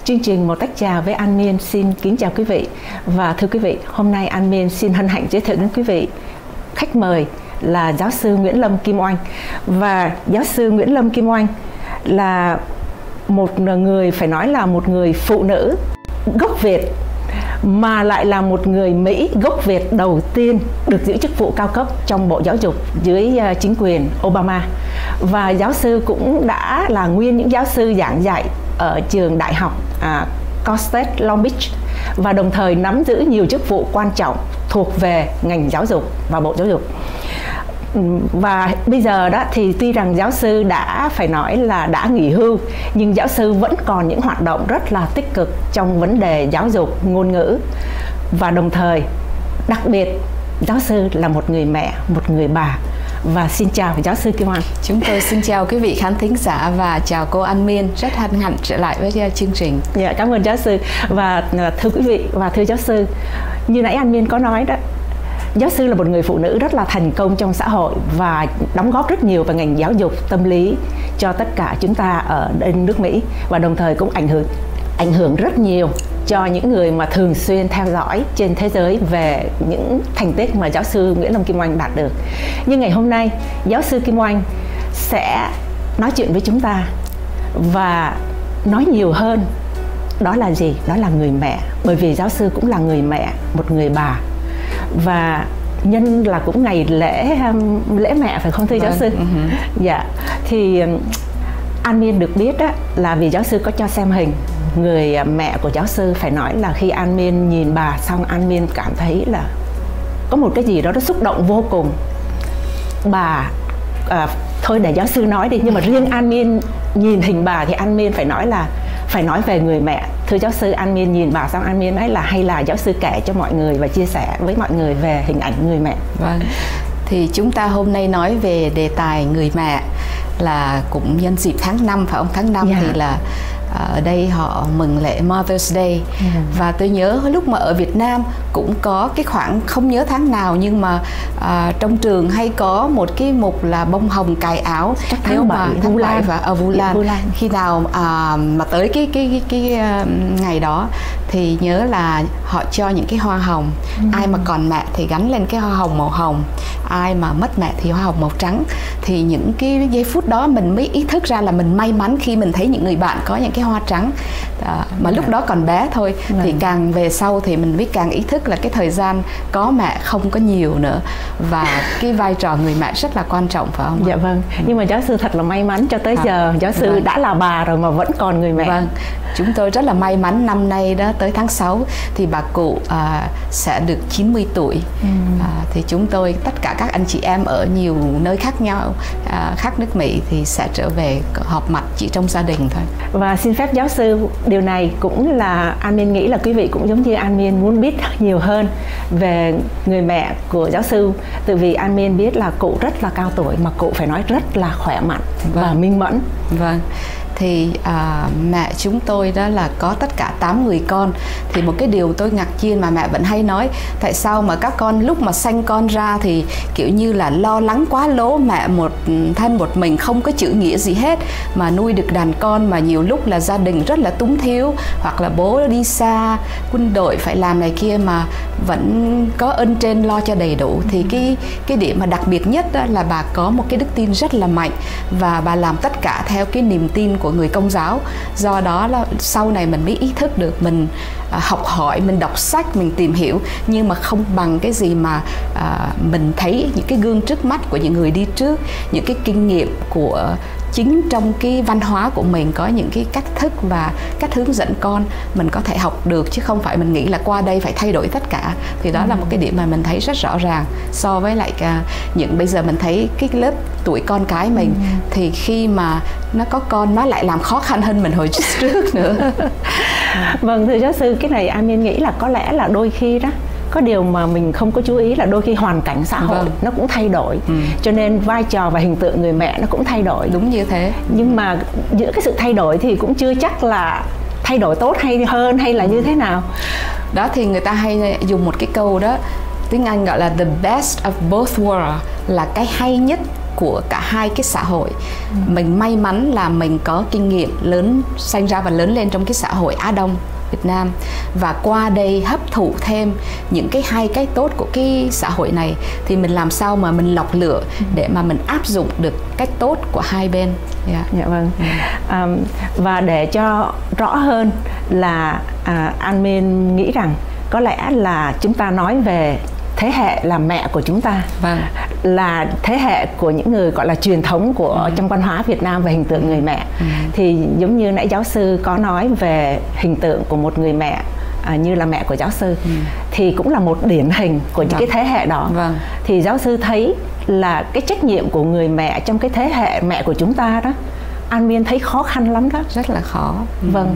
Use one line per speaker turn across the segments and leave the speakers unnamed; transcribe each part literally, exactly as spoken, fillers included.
Chương trình Một Tách Trà với An Miên xin kính chào quý vị. Và thưa quý vị, hôm nay An Miên xin hân hạnh giới thiệu đến quý vị khách mời là giáo sư Nguyễn Lâm Kim Oanh. Và giáo sư Nguyễn Lâm Kim Oanh là một người, phải nói là một người phụ nữ gốc Việt, mà lại là một người Mỹ gốc Việt đầu tiên được giữ chức vụ cao cấp trong Bộ Giáo dục dưới chính quyền Obama. Và giáo sư cũng đã là nguyên những giáo sư giảng dạy ở trường đại học à, Cal State Long Beach, và đồng thời nắm giữ nhiều chức vụ quan trọng thuộc về ngành giáo dục và Bộ Giáo dục. Và bây giờ đó thì tuy rằng giáo sư đã phải nói là đã nghỉ hưu, nhưng giáo sư vẫn còn những hoạt động rất là tích cực trong vấn đề giáo dục, ngôn ngữ. Và đồng thời, đặc biệt, giáo sư là một người mẹ, một người bà. Và xin chào giáo sư Kim Oanh.
Chúng tôi xin chào quý vị khán thính giả và chào cô An Miên, rất hân hạnh trở lại với chương trình.
Dạ, cảm ơn giáo sư. Và thưa quý vị và thưa giáo sư, như nãy An Miên có nói đó, giáo sư là một người phụ nữ rất là thành công trong xã hội và đóng góp rất nhiều vào ngành giáo dục tâm lý cho tất cả chúng ta ở bên nước Mỹ, và đồng thời cũng ảnh hưởng ảnh hưởng rất nhiều cho những người mà thường xuyên theo dõi trên thế giới về những thành tích mà giáo sư Nguyễn Lâm Kim Oanh đạt được. Nhưng ngày hôm nay, giáo sư Kim Oanh sẽ nói chuyện với chúng ta và nói nhiều hơn. Đó là gì? Đó là người mẹ. Bởi vì giáo sư cũng là người mẹ, một người bà. Và nhân là cũng ngày lễ lễ mẹ, phải không thưa giáo sư? Uh-huh. Dạ. Thì An Miên được biết đó, là vì giáo sư có cho xem hình người mẹ của giáo sư. Phải nói là khi An Miên nhìn bà xong, An Miên cảm thấy là có một cái gì đó nó xúc động vô cùng. Bà à, thôi để giáo sư nói đi, nhưng mà riêng An Miên nhìn hình bà thì An Miên phải nói là phải nói về người mẹ. Thưa giáo sư, An Miên nhìn bà xong An Miên nói là hay là giáo sư kể cho mọi người và chia sẻ với mọi người về hình ảnh người mẹ.
Vâng, thì chúng ta hôm nay nói về đề tài người mẹ là cũng nhân dịp tháng năm, phải không? Tháng năm yeah. Thì là ở đây họ mừng lễ Mother's Day. Yeah. Và tôi nhớ lúc mà ở Việt Nam cũng có cái khoảng, không nhớ tháng nào, nhưng mà à, trong trường hay có một cái mục là bông hồng cài áo.
Chắc tháng bảy,
tháng bảy và ở Vu Lan. Khi nào à, mà tới cái cái cái, cái, cái ngày đó thì nhớ là họ cho những cái hoa hồng. Ừ. Ai mà còn mẹ thì gắn lên cái hoa hồng màu hồng, ai mà mất mẹ thì hoa hồng màu trắng. Thì những cái giây phút đó mình mới ý thức ra là mình may mắn khi mình thấy những người bạn có những cái hoa trắng. À, mà lúc đó còn bé thôi. Ừ. Thì càng về sau thì mình mới càng ý thức là cái thời gian có mẹ không có nhiều nữa, và cái vai trò người mẹ rất là quan trọng, phải không?
Dạ vâng. Ừ. Nhưng mà giáo sư thật là may mắn cho tới à, giờ giáo sư vâng. đã là bà rồi mà vẫn còn người mẹ.
Vâng. Chúng tôi rất là may mắn, năm nay đó tới tháng sáu thì bà cụ à, sẽ được chín mươi tuổi. Ừ. À, thì chúng tôi tất cả các anh chị em ở nhiều nơi khác nhau, à, khác nước Mỹ thì sẽ trở về họp mặt chỉ trong gia đình thôi.
Và xin phép giáo sư, điều này cũng là An Miên nghĩ là quý vị cũng giống như An Miên muốn biết nhiều hơn về người mẹ của giáo sư. Từ vì An Miên biết là cụ rất là cao tuổi mà cụ phải nói rất là khỏe mạnh. Vâng. Và minh mẫn.
Vâng. Thì à, mẹ chúng tôi đó là có tất cả tám người con. Thì một cái điều tôi ngạc nhiên mà mẹ vẫn hay nói, tại sao mà các con lúc mà sanh con ra thì kiểu như là lo lắng quá lố, mẹ một thân một mình không có chữ nghĩa gì hết mà nuôi được đàn con, mà nhiều lúc là gia đình rất là túng thiếu, hoặc là bố đi xa quân đội phải làm này kia mà vẫn có ơn trên lo cho đầy đủ. Thì cái cái điểm mà đặc biệt nhất đó là bà có một cái đức tin rất là mạnh, và bà làm tất cả theo cái niềm tin của người Công giáo. Do đó là sau này mình mới ý thức được mình à, học hỏi, mình đọc sách, mình tìm hiểu, nhưng mà không bằng cái gì mà à, mình thấy những cái gương trước mắt của những người đi trước, những cái kinh nghiệm của chính trong cái văn hóa của mình, có những cái cách thức và cách hướng dẫn con mình có thể học được, chứ không phải mình nghĩ là qua đây phải thay đổi tất cả. Thì đó ừ. là một cái điểm mà mình thấy rất rõ ràng so với lại cả những bây giờ mình thấy cái lớp tuổi con cái mình ừ. thì khi mà nó có con nó lại làm khó khăn hơn mình hồi trước nữa.
Vâng, thưa giáo sư, cái này An Miên nghĩ là có lẽ là đôi khi đó có điều mà mình không có chú ý là đôi khi hoàn cảnh xã hội vâng. nó cũng thay đổi. Ừ. Cho nên vai trò và hình tượng người mẹ nó cũng thay đổi.
Đúng như thế.
Nhưng mà giữa cái sự thay đổi thì cũng chưa chắc là thay đổi tốt hay hơn hay là như thế nào.
Đó thì người ta hay dùng một cái câu đó, tiếng Anh gọi là the best of both worlds, là cái hay nhất của cả hai cái xã hội. Ừ. Mình may mắn là mình có kinh nghiệm lớn, sinh ra và lớn lên trong cái xã hội Á Đông Việt Nam, và qua đây hấp thụ thêm những cái hay cái tốt của cái xã hội này, thì mình làm sao mà mình lọc lựa để mà mình áp dụng được cách tốt của hai bên.
Yeah. Dạ vâng. À, và để cho rõ hơn là à, An Min nghĩ rằng có lẽ là chúng ta nói về thế hệ là mẹ của chúng ta,
vâng,
là thế hệ của những người gọi là truyền thống của ừ. trong văn hóa Việt Nam về hình tượng người mẹ. Ừ. Thì giống như nãy giáo sư có nói về hình tượng của một người mẹ à, như là mẹ của giáo sư, ừ. thì cũng là một điển hình của những vâng. cái thế hệ đó. Vâng. Thì giáo sư thấy là cái trách nhiệm của người mẹ trong cái thế hệ mẹ của chúng ta đó, An Min thấy khó khăn lắm đó.
Rất là khó. Ừ.
Vâng.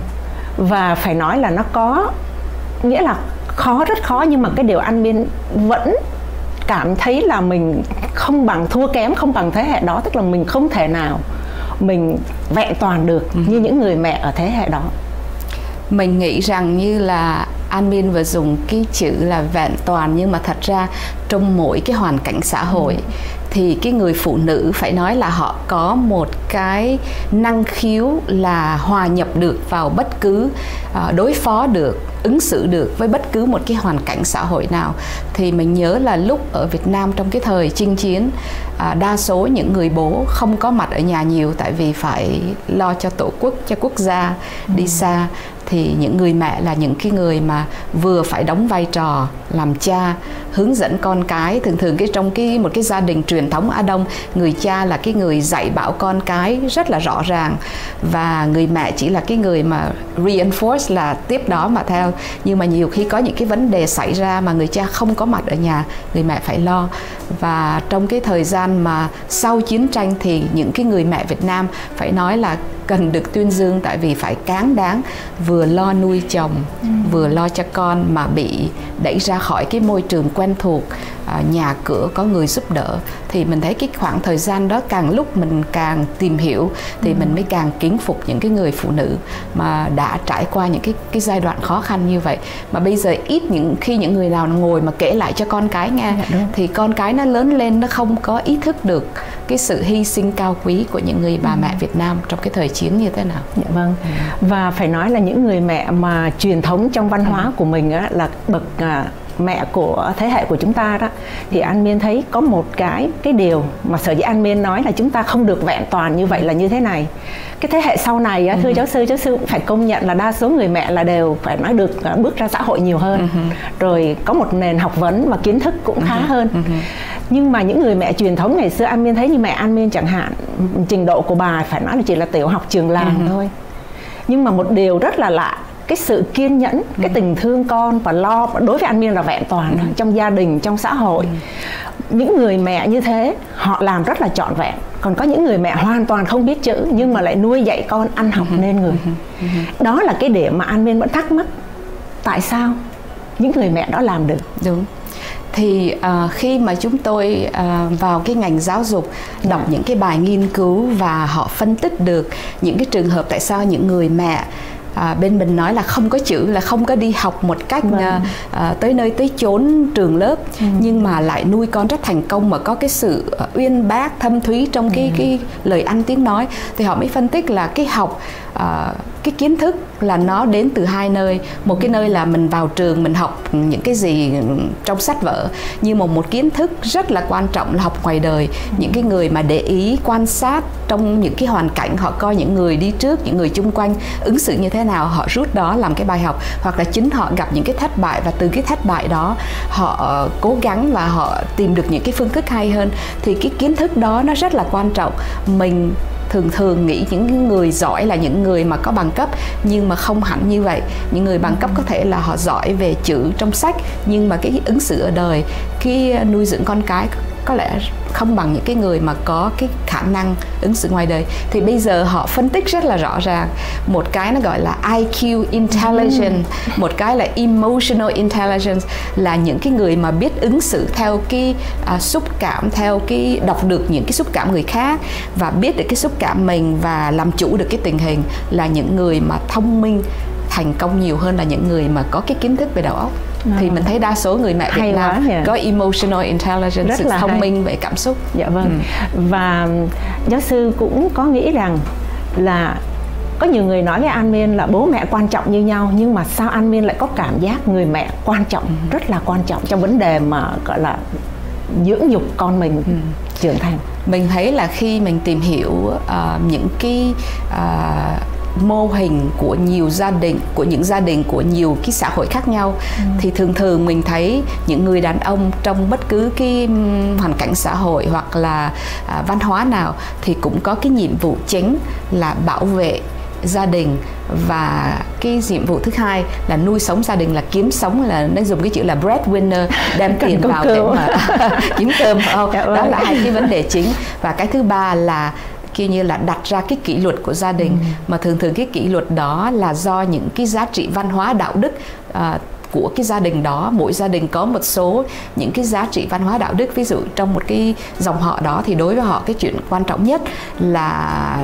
Và phải nói là nó có nghĩa là khó, rất khó, nhưng mà cái điều An Min vẫn cảm thấy là mình không bằng, thua kém không bằng thế hệ đó, tức là mình không thể nào mình vẹn toàn được ừ. như những người mẹ ở thế hệ đó.
Mình nghĩ rằng như là An Min vừa dùng cái chữ là vẹn toàn, nhưng mà thật ra trong mỗi cái hoàn cảnh xã hội ừ. thì cái người phụ nữ phải nói là họ có một cái năng khiếu là hòa nhập được vào bất cứ, uh, đối phó được, ứng xử được với bất cứ một cái hoàn cảnh xã hội nào. Thì mình nhớ là lúc ở Việt Nam trong cái thời chinh chiến, à, đa số những người bố không có mặt ở nhà nhiều, tại vì phải lo cho tổ quốc, cho quốc gia, ừ. đi xa. Thì những người mẹ là những cái người mà vừa phải đóng vai trò làm cha, hướng dẫn con cái. Thường thường cái trong cái một cái gia đình truyền thống Á Đông, người cha là cái người dạy bảo con cái rất là rõ ràng, và người mẹ chỉ là cái người mà reinforce, là tiếp đó mà theo. Nhưng mà nhiều khi có những cái vấn đề xảy ra mà người cha không có mặt ở nhà, người mẹ phải lo. Và trong cái thời gian mà sau chiến tranh thì những cái người mẹ Việt Nam phải nói là cần được tuyên dương, tại vì phải cán đáng vừa lo nuôi chồng, ừ. vừa lo cho con mà bị đẩy ra khỏi cái môi trường quen thuộc, à, nhà cửa có người giúp đỡ. Thì mình thấy cái khoảng thời gian đó càng lúc mình càng tìm hiểu thì ừ. mình mới càng kính phục những cái người phụ nữ mà đã trải qua những cái cái giai đoạn khó khăn như vậy. Mà bây giờ ít những khi những người nào ngồi mà kể lại cho con cái nghe, dạ, thì con cái nó lớn lên nó không có ý thức được cái sự hy sinh cao quý của những người bà ừ. mẹ Việt Nam trong cái thời chiến như thế nào.
Dạ vâng. Ừ. Và phải nói là những người mẹ mà truyền thống trong văn hóa ừ. của mình á, là bậc à, mẹ của thế hệ của chúng ta đó, thì An Min thấy có một cái cái điều mà sở dĩ An Min nói là chúng ta không được vẹn toàn như vậy là như thế này. Cái thế hệ sau này á, thưa uh-huh. giáo sư, giáo sư cũng phải công nhận là đa số người mẹ là đều phải nói được uh, bước ra xã hội nhiều hơn, uh-huh. rồi có một nền học vấn và kiến thức cũng uh-huh. khá hơn. Uh-huh. Nhưng mà những người mẹ truyền thống ngày xưa, An Min thấy như mẹ An Min chẳng hạn, trình độ của bà phải nói là chỉ là tiểu học trường làng uh-huh. thôi. Nhưng mà một điều rất là lạ, cái sự kiên nhẫn, ừ. cái tình thương con và lo, đối với An Min là vẹn toàn ừ. trong gia đình, trong xã hội. Ừ. Những người mẹ như thế họ làm rất là trọn vẹn. Còn có những người mẹ hoàn toàn không biết chữ nhưng mà lại nuôi dạy con ăn học ừ. nên người. Ừ. Ừ. Đó là cái điểm mà An Min vẫn thắc mắc, tại sao những người mẹ đó làm được.
Đúng. Thì uh, khi mà chúng tôi uh, vào cái ngành giáo dục, đọc yeah. những cái bài nghiên cứu và họ phân tích được những cái trường hợp tại sao những người mẹ À, bên mình nói là không có chữ, là không có đi học một cách vâng. à, à, tới nơi tới chốn trường lớp, ừ. nhưng mà lại nuôi con rất thành công, mà có cái sự uh, uyên bác thâm thúy trong cái, ừ. cái lời ăn tiếng nói. Thì họ mới phân tích là cái học uh, cái kiến thức là nó đến từ hai nơi. Một cái nơi là mình vào trường mình học những cái gì trong sách vở, nhưng mà một kiến thức rất là quan trọng là học ngoài đời. Những cái người mà để ý quan sát trong những cái hoàn cảnh, họ coi những người đi trước, những người chung quanh ứng xử như thế nào, họ rút đó làm cái bài học. Hoặc là chính họ gặp những cái thất bại và từ cái thất bại đó họ cố gắng là họ tìm được những cái phương thức hay hơn. Thì cái kiến thức đó nó rất là quan trọng. Mình thường thường nghĩ những người giỏi là những người mà có bằng cấp, nhưng mà không hẳn như vậy. Những người bằng cấp có thể là họ giỏi về chữ trong sách, nhưng mà cái ứng xử ở đời, cái nuôi dưỡng con cái có lẽ không bằng những cái người mà có cái khả năng ứng xử ngoài đời. Thì bây giờ họ phân tích rất là rõ ràng. Một cái nó gọi là I Q intelligence, một cái là emotional intelligence, là những cái người mà biết ứng xử theo cái uh, xúc cảm, theo cái đọc được những cái xúc cảm người khác và biết được cái xúc cảm mình và làm chủ được cái tình hình, là những người mà thông minh, thành công nhiều hơn là những người mà có cái kiến thức về đầu óc. À. Thì mình thấy đa số người mẹ Việt Nam có emotional intelligence, rất sự thông hay. minh về cảm xúc.
Dạ vâng. Ừ. Và giáo sư cũng có nghĩ rằng là có nhiều người nói với An Miên là bố mẹ quan trọng như nhau, nhưng mà sao An Miên lại có cảm giác người mẹ quan trọng, ừ. rất là quan trọng trong vấn đề mà gọi là dưỡng dục con mình ừ. trưởng thành.
Mình thấy là khi mình tìm hiểu uh, những cái uh, mô hình của nhiều gia đình, của những gia đình của nhiều cái xã hội khác nhau, ừ. thì thường thường mình thấy những người đàn ông trong bất cứ cái hoàn cảnh xã hội hoặc là uh, văn hóa nào thì cũng có cái nhiệm vụ chính là bảo vệ gia đình, và cái nhiệm vụ thứ hai là nuôi sống gia đình, là kiếm sống, là nên dùng cái chữ là breadwinner, đem tiền vào để mà kiếm cơm, phải không? Dạ, đó là hai cái vấn đề chính. Và cái thứ ba là kiểu như là đặt ra cái kỷ luật của gia đình, ừ. mà thường thường cái kỷ luật đó là do những cái giá trị văn hóa đạo đức uh, của cái gia đình đó. Mỗi gia đình có một số những cái giá trị văn hóa đạo đức. Ví dụ trong một cái dòng họ đó thì đối với họ cái chuyện quan trọng nhất là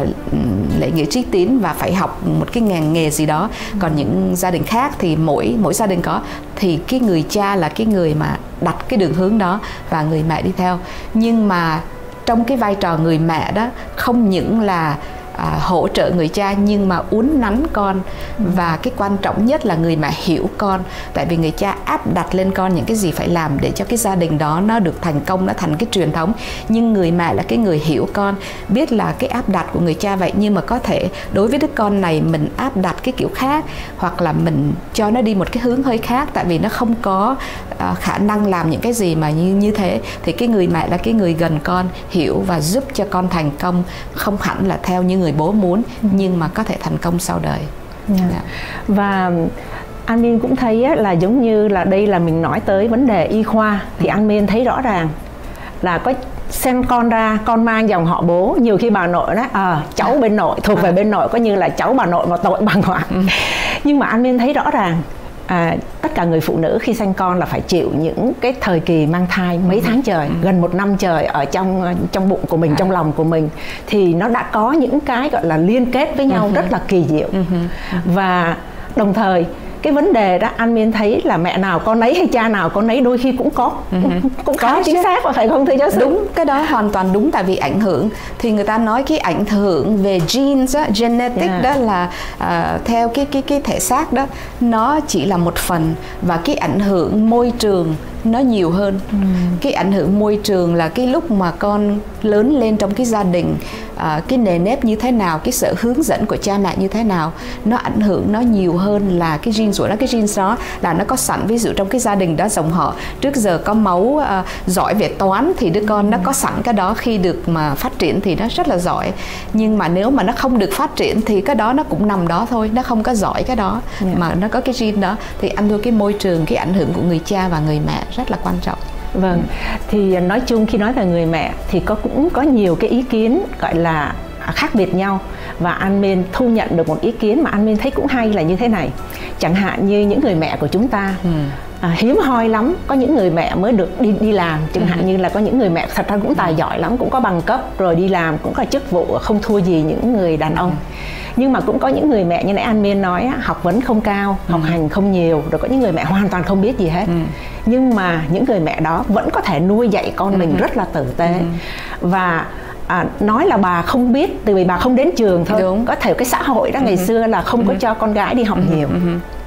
lễ nghĩa trí tín và phải học một cái ngành nghề gì đó. Còn những gia đình khác thì mỗi mỗi gia đình có, thì cái người cha là cái người mà đặt cái đường hướng đó và người mẹ đi theo. Nhưng mà trong cái vai trò người mẹ đó không những là À, hỗ trợ người cha nhưng mà uốn nắn con, ừ. và cái quan trọng nhất là người mẹ hiểu con, tại vì người cha áp đặt lên con những cái gì phải làm để cho cái gia đình đó nó được thành công, nó thành cái truyền thống. Nhưng người mẹ là cái người hiểu con, biết là cái áp đặt của người cha vậy, nhưng mà có thể đối với đứa con này mình áp đặt cái kiểu khác, hoặc là mình cho nó đi một cái hướng hơi khác, tại vì nó không có uh, khả năng làm những cái gì mà như như thế. Thì cái người mẹ là cái người gần con, hiểu và giúp cho con thành công, không hẳn là theo như người bố muốn, nhưng mà có thể thành công sau đời.
Yeah. Yeah. Và An Miên cũng thấy là giống như là đây là mình nói tới vấn đề y khoa, thì An Miên thấy rõ ràng là có sinh con ra, con mang dòng họ bố, nhiều khi bà nội đó à, cháu bên nội thuộc về bên nội, có như là cháu bà nội mà tội bà ngoại. Ừ. Nhưng mà An Miên thấy rõ ràng À, tất cả người phụ nữ khi sanh con là phải chịu những cái thời kỳ mang thai mấy tháng trời, ừ. gần một năm trời ở trong trong bụng của mình, à. trong lòng của mình, thì nó đã có những cái gọi là liên kết với nhau, uh-huh. rất là kỳ diệu. Uh-huh. Và đồng thời cái vấn đề đó An Miên thấy là mẹ nào con nấy hay cha nào con nấy đôi khi cũng có uh-huh. cũng khá có chính xác, và phải không thưa giáo sư?
Đúng, cái đó hoàn toàn đúng, tại vì ảnh hưởng thì người ta nói cái ảnh hưởng về genes á, genetic, yeah. đó là uh, theo cái cái cái thể xác đó, nó chỉ là một phần, và cái ảnh hưởng môi trường nó nhiều hơn. Ừ. Cái ảnh hưởng môi trường là cái lúc mà con lớn lên trong cái gia đình, à, cái nề nếp như thế nào, cái sự hướng dẫn của cha mẹ như thế nào, nó ảnh hưởng nó nhiều hơn là cái genes của nó. Cái genes đó là nó có sẵn, ví dụ trong cái gia đình đó dòng họ trước giờ có máu à, giỏi về toán thì đứa con ừ. nó có sẵn cái đó, khi được mà phát triển thì nó rất là giỏi. Nhưng mà nếu mà nó không được phát triển thì cái đó nó cũng nằm đó thôi, nó không có giỏi cái đó, yeah. mà nó có cái gene đó, thì ăn thua cái môi trường, cái ảnh hưởng của người cha và người mẹ rất là quan trọng.
Vâng, thì nói chung khi nói về người mẹ thì có cũng có nhiều cái ý kiến gọi là khác biệt nhau, và An Miên thu nhận được một ý kiến mà An Miên thấy cũng hay là như thế này. Chẳng hạn như những người mẹ của chúng ta ừ. à, hiếm hoi lắm có những người mẹ mới được đi đi làm, chẳng ừ. hạn như là có những người mẹ thật ra cũng tài giỏi lắm, cũng có bằng cấp rồi đi làm, cũng có chức vụ không thua gì những người đàn ông. Ừ. Nhưng mà cũng có những người mẹ như nãy An Miên nói, học vấn không cao, ừ. học hành không nhiều, rồi có những người mẹ hoàn toàn không biết gì hết. Ừ. Nhưng mà những người mẹ đó vẫn có thể nuôi dạy con ừ. mình rất là tử tế. Ừ. Và à, nói là bà không biết, từ vì bà không đến trường thôi. Đúng. Có thể cái xã hội đó ừ. ngày xưa là không ừ. có cho con gái đi học ừ. nhiều. Ừ.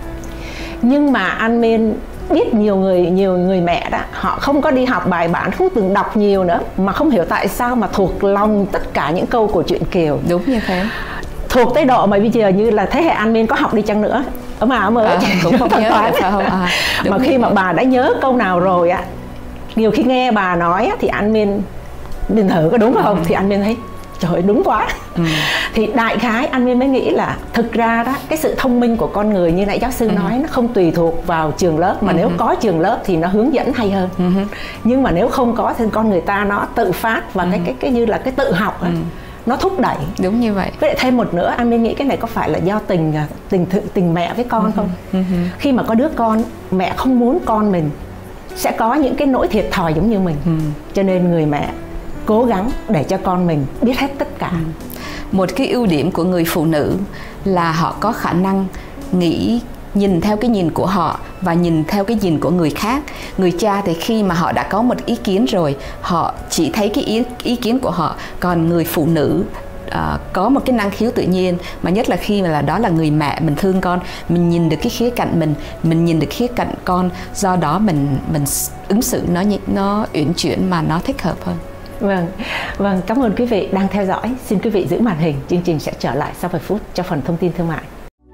Nhưng mà An Miên biết nhiều người nhiều người mẹ đó, họ không có đi học bài bản, không từng đọc nhiều nữa, mà không hiểu tại sao mà thuộc lòng tất cả những câu của truyện Kiều.
Đúng như thế.
Thuộc tới độ mà bây giờ như là thế hệ An Miên có học đi chăng nữa ở mà mới à,
cũng không nhớ phải không? À,
mà khi mà bà đã nhớ câu nào rồi á, nhiều khi nghe bà nói á, thì An Miên mình thử có đúng không? Ừ. Thì An Miên thấy trời ơi đúng quá. Ừ. Thì đại khái An Miên mới nghĩ là thực ra đó cái sự thông minh của con người như nãy giáo sư ừ. nói, nó không tùy thuộc vào trường lớp, mà ừ. nếu có trường lớp thì nó hướng dẫn hay hơn. Ừ. Nhưng mà nếu không có thì con người ta nó tự phát, và ừ. cái cái cái như là cái tự học ừ. nó thúc đẩy.
Đúng như vậy.
Với lại thêm một nữa, An Miên nghĩ cái này có phải là do tình tình tình mẹ với con uh-huh. không? Uh-huh. Khi mà có đứa con, mẹ không muốn con mình sẽ có những cái nỗi thiệt thòi giống như mình, uh-huh. cho nên người mẹ cố gắng để cho con mình biết hết tất cả. Uh-huh.
Một cái ưu điểm của người phụ nữ là họ có khả năng nghĩ nhìn theo cái nhìn của họ và nhìn theo cái nhìn của người khác. Người cha thì khi mà họ đã có một ý kiến rồi, họ chỉ thấy cái ý, ý kiến của họ. Còn người phụ nữ uh, có một cái năng khiếu tự nhiên, mà nhất là khi mà là đó là người mẹ, mình thương con, mình nhìn được cái khía cạnh mình, mình nhìn được khía cạnh con, do đó mình mình ứng xử nó nó uyển chuyển mà nó thích hợp hơn.
Vâng, vâng, cảm ơn quý vị đang theo dõi. Xin quý vị giữ màn hình, chương trình sẽ trở lại sau vài phút cho phần thông tin thương mại.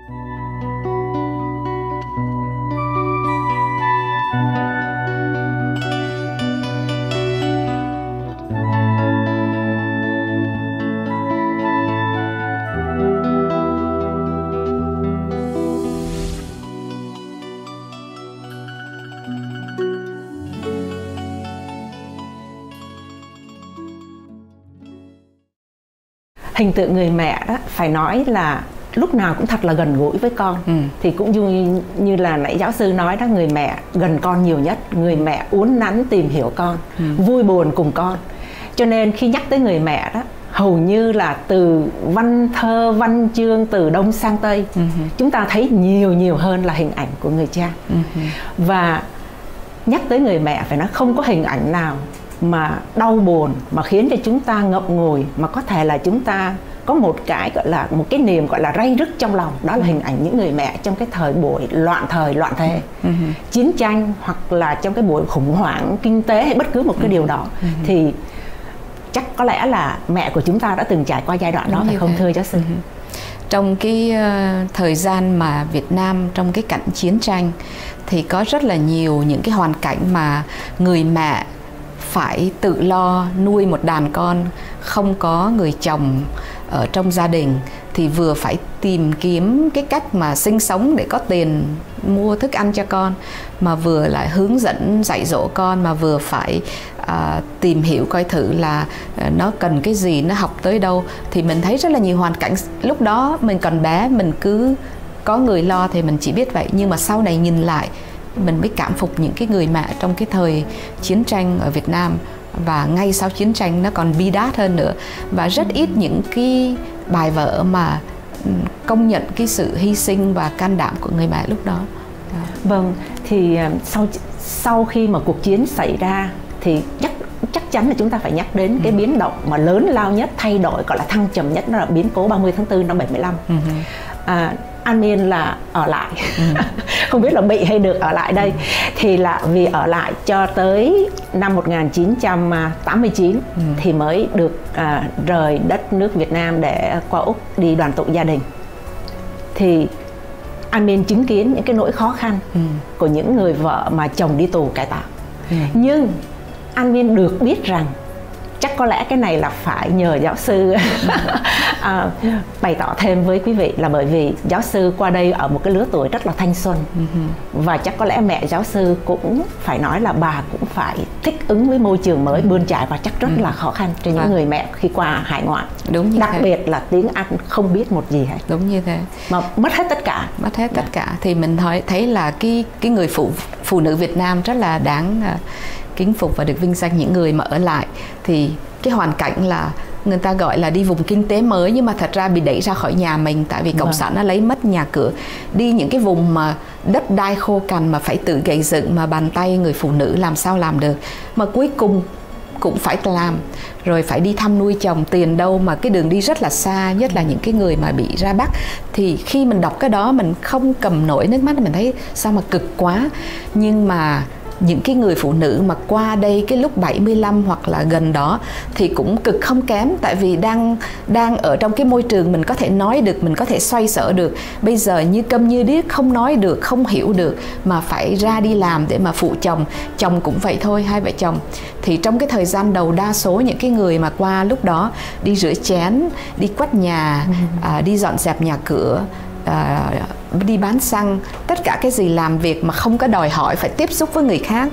Hình tượng người mẹ đó phải nói là lúc nào cũng thật là gần gũi với con. ừ. Thì cũng như, như là nãy giáo sư nói đó, người mẹ gần con nhiều nhất, người mẹ uốn nắn tìm hiểu con, ừ. vui buồn cùng con. Cho nên khi nhắc tới người mẹ đó, hầu như là từ văn thơ, văn chương, từ Đông sang Tây, ừ. chúng ta thấy nhiều nhiều hơn là hình ảnh của người cha. ừ. Và nhắc tới người mẹ phải nói không có hình ảnh nào mà đau buồn, mà khiến cho chúng ta ngậm ngùi, mà có thể là chúng ta có một cái gọi là một cái niềm gọi là ray rứt trong lòng. Đó là hình ảnh những người mẹ trong cái thời buổi loạn thời, loạn thế, uh-huh. chiến tranh, hoặc là trong cái buổi khủng hoảng kinh tế hay bất cứ một cái uh-huh. điều đó. uh-huh. Thì chắc có lẽ là mẹ của chúng ta đã từng trải qua giai đoạn đó, phải không thưa giáo sư? uh-huh.
Trong cái uh, thời gian mà Việt Nam trong cái cảnh chiến tranh thì có rất là nhiều những cái hoàn cảnh mà người mẹ phải tự lo nuôi một đàn con, không có người chồng ở trong gia đình, thì vừa phải tìm kiếm cái cách mà sinh sống để có tiền mua thức ăn cho con, mà vừa lại hướng dẫn dạy dỗ con, mà vừa phải à, tìm hiểu coi thử là à, nó cần cái gì, nó học tới đâu. Thì mình thấy rất là nhiều hoàn cảnh. Lúc đó mình còn bé, mình cứ có người lo thì mình chỉ biết vậy. Nhưng mà sau này nhìn lại, mình mới cảm phục những cái người mẹ trong cái thời chiến tranh ở Việt Nam, và ngay sau chiến tranh nó còn bi đát hơn nữa. Và rất ít những cái bài vở mà công nhận cái sự hy sinh và can đảm của người mẹ lúc đó.
Vâng, thì sau sau khi mà cuộc chiến xảy ra thì chắc chắc chắn là chúng ta phải nhắc đến ừ. cái biến động mà lớn lao nhất, thay đổi gọi là thăng trầm nhất, đó là biến cố ba mươi tháng tư năm bảy mươi lăm. ừ. à, An Miên là ở lại, ừ. không biết là bị hay được ở lại đây. ừ. Thì là vì ở lại cho tới năm một nghìn chín trăm tám mươi chín ừ. thì mới được à, rời đất nước Việt Nam để qua Úc đi đoàn tụ gia đình. Thì An Miên chứng kiến những cái nỗi khó khăn ừ. của những người vợ mà chồng đi tù cải tạo. ừ. Nhưng An Miên được biết rằng, chắc có lẽ cái này là phải nhờ giáo sư à, bày tỏ thêm với quý vị, là bởi vì giáo sư qua đây ở một cái lứa tuổi rất là thanh xuân. uh-huh. Và chắc có lẽ mẹ giáo sư cũng phải nói là bà cũng phải thích ứng với môi trường mới, uh-huh. bươn trải, và chắc rất uh-huh. là khó khăn cho những uh-huh. người mẹ khi qua hải ngoại.
Đúng như
Đặc
thế.
biệt là tiếng Anh không biết một gì hết.
Đúng như thế.
Mà mất hết tất cả.
Mất hết tất cả. Thì mình thấy, thấy là cái, cái người phụ, phụ nữ Việt Nam rất là đáng uh, kính phục và được vinh danh, những người mà ở lại. Thì cái hoàn cảnh là người ta gọi là đi vùng kinh tế mới, nhưng mà thật ra bị đẩy ra khỏi nhà mình, tại vì cộng sản nó lấy mất nhà cửa. Đi những cái vùng mà đất đai khô cằn mà phải tự gây dựng, mà bàn tay người phụ nữ làm sao làm được, mà cuối cùng cũng phải làm. Rồi phải đi thăm nuôi chồng, tiền đâu mà cái đường đi rất là xa, nhất là những cái người mà bị ra Bắc. Thì khi mình đọc cái đó mình không cầm nổi nước mắt, mình thấy sao mà cực quá. Nhưng mà những cái người phụ nữ mà qua đây cái lúc bảy mươi lăm hoặc là gần đó thì cũng cực không kém, tại vì đang đang ở trong cái môi trường mình có thể nói được, mình có thể xoay sở được. Bây giờ như câm như điếc, không nói được, không hiểu được, mà phải ra đi làm để mà phụ chồng. Chồng cũng vậy thôi, hai vợ chồng. Thì trong cái thời gian đầu, đa số những cái người mà qua lúc đó đi rửa chén, đi quét nhà, ừ. à, đi dọn dẹp nhà cửa, À, đi bán xăng, tất cả cái gì làm việc mà không có đòi hỏi phải tiếp xúc với người khác,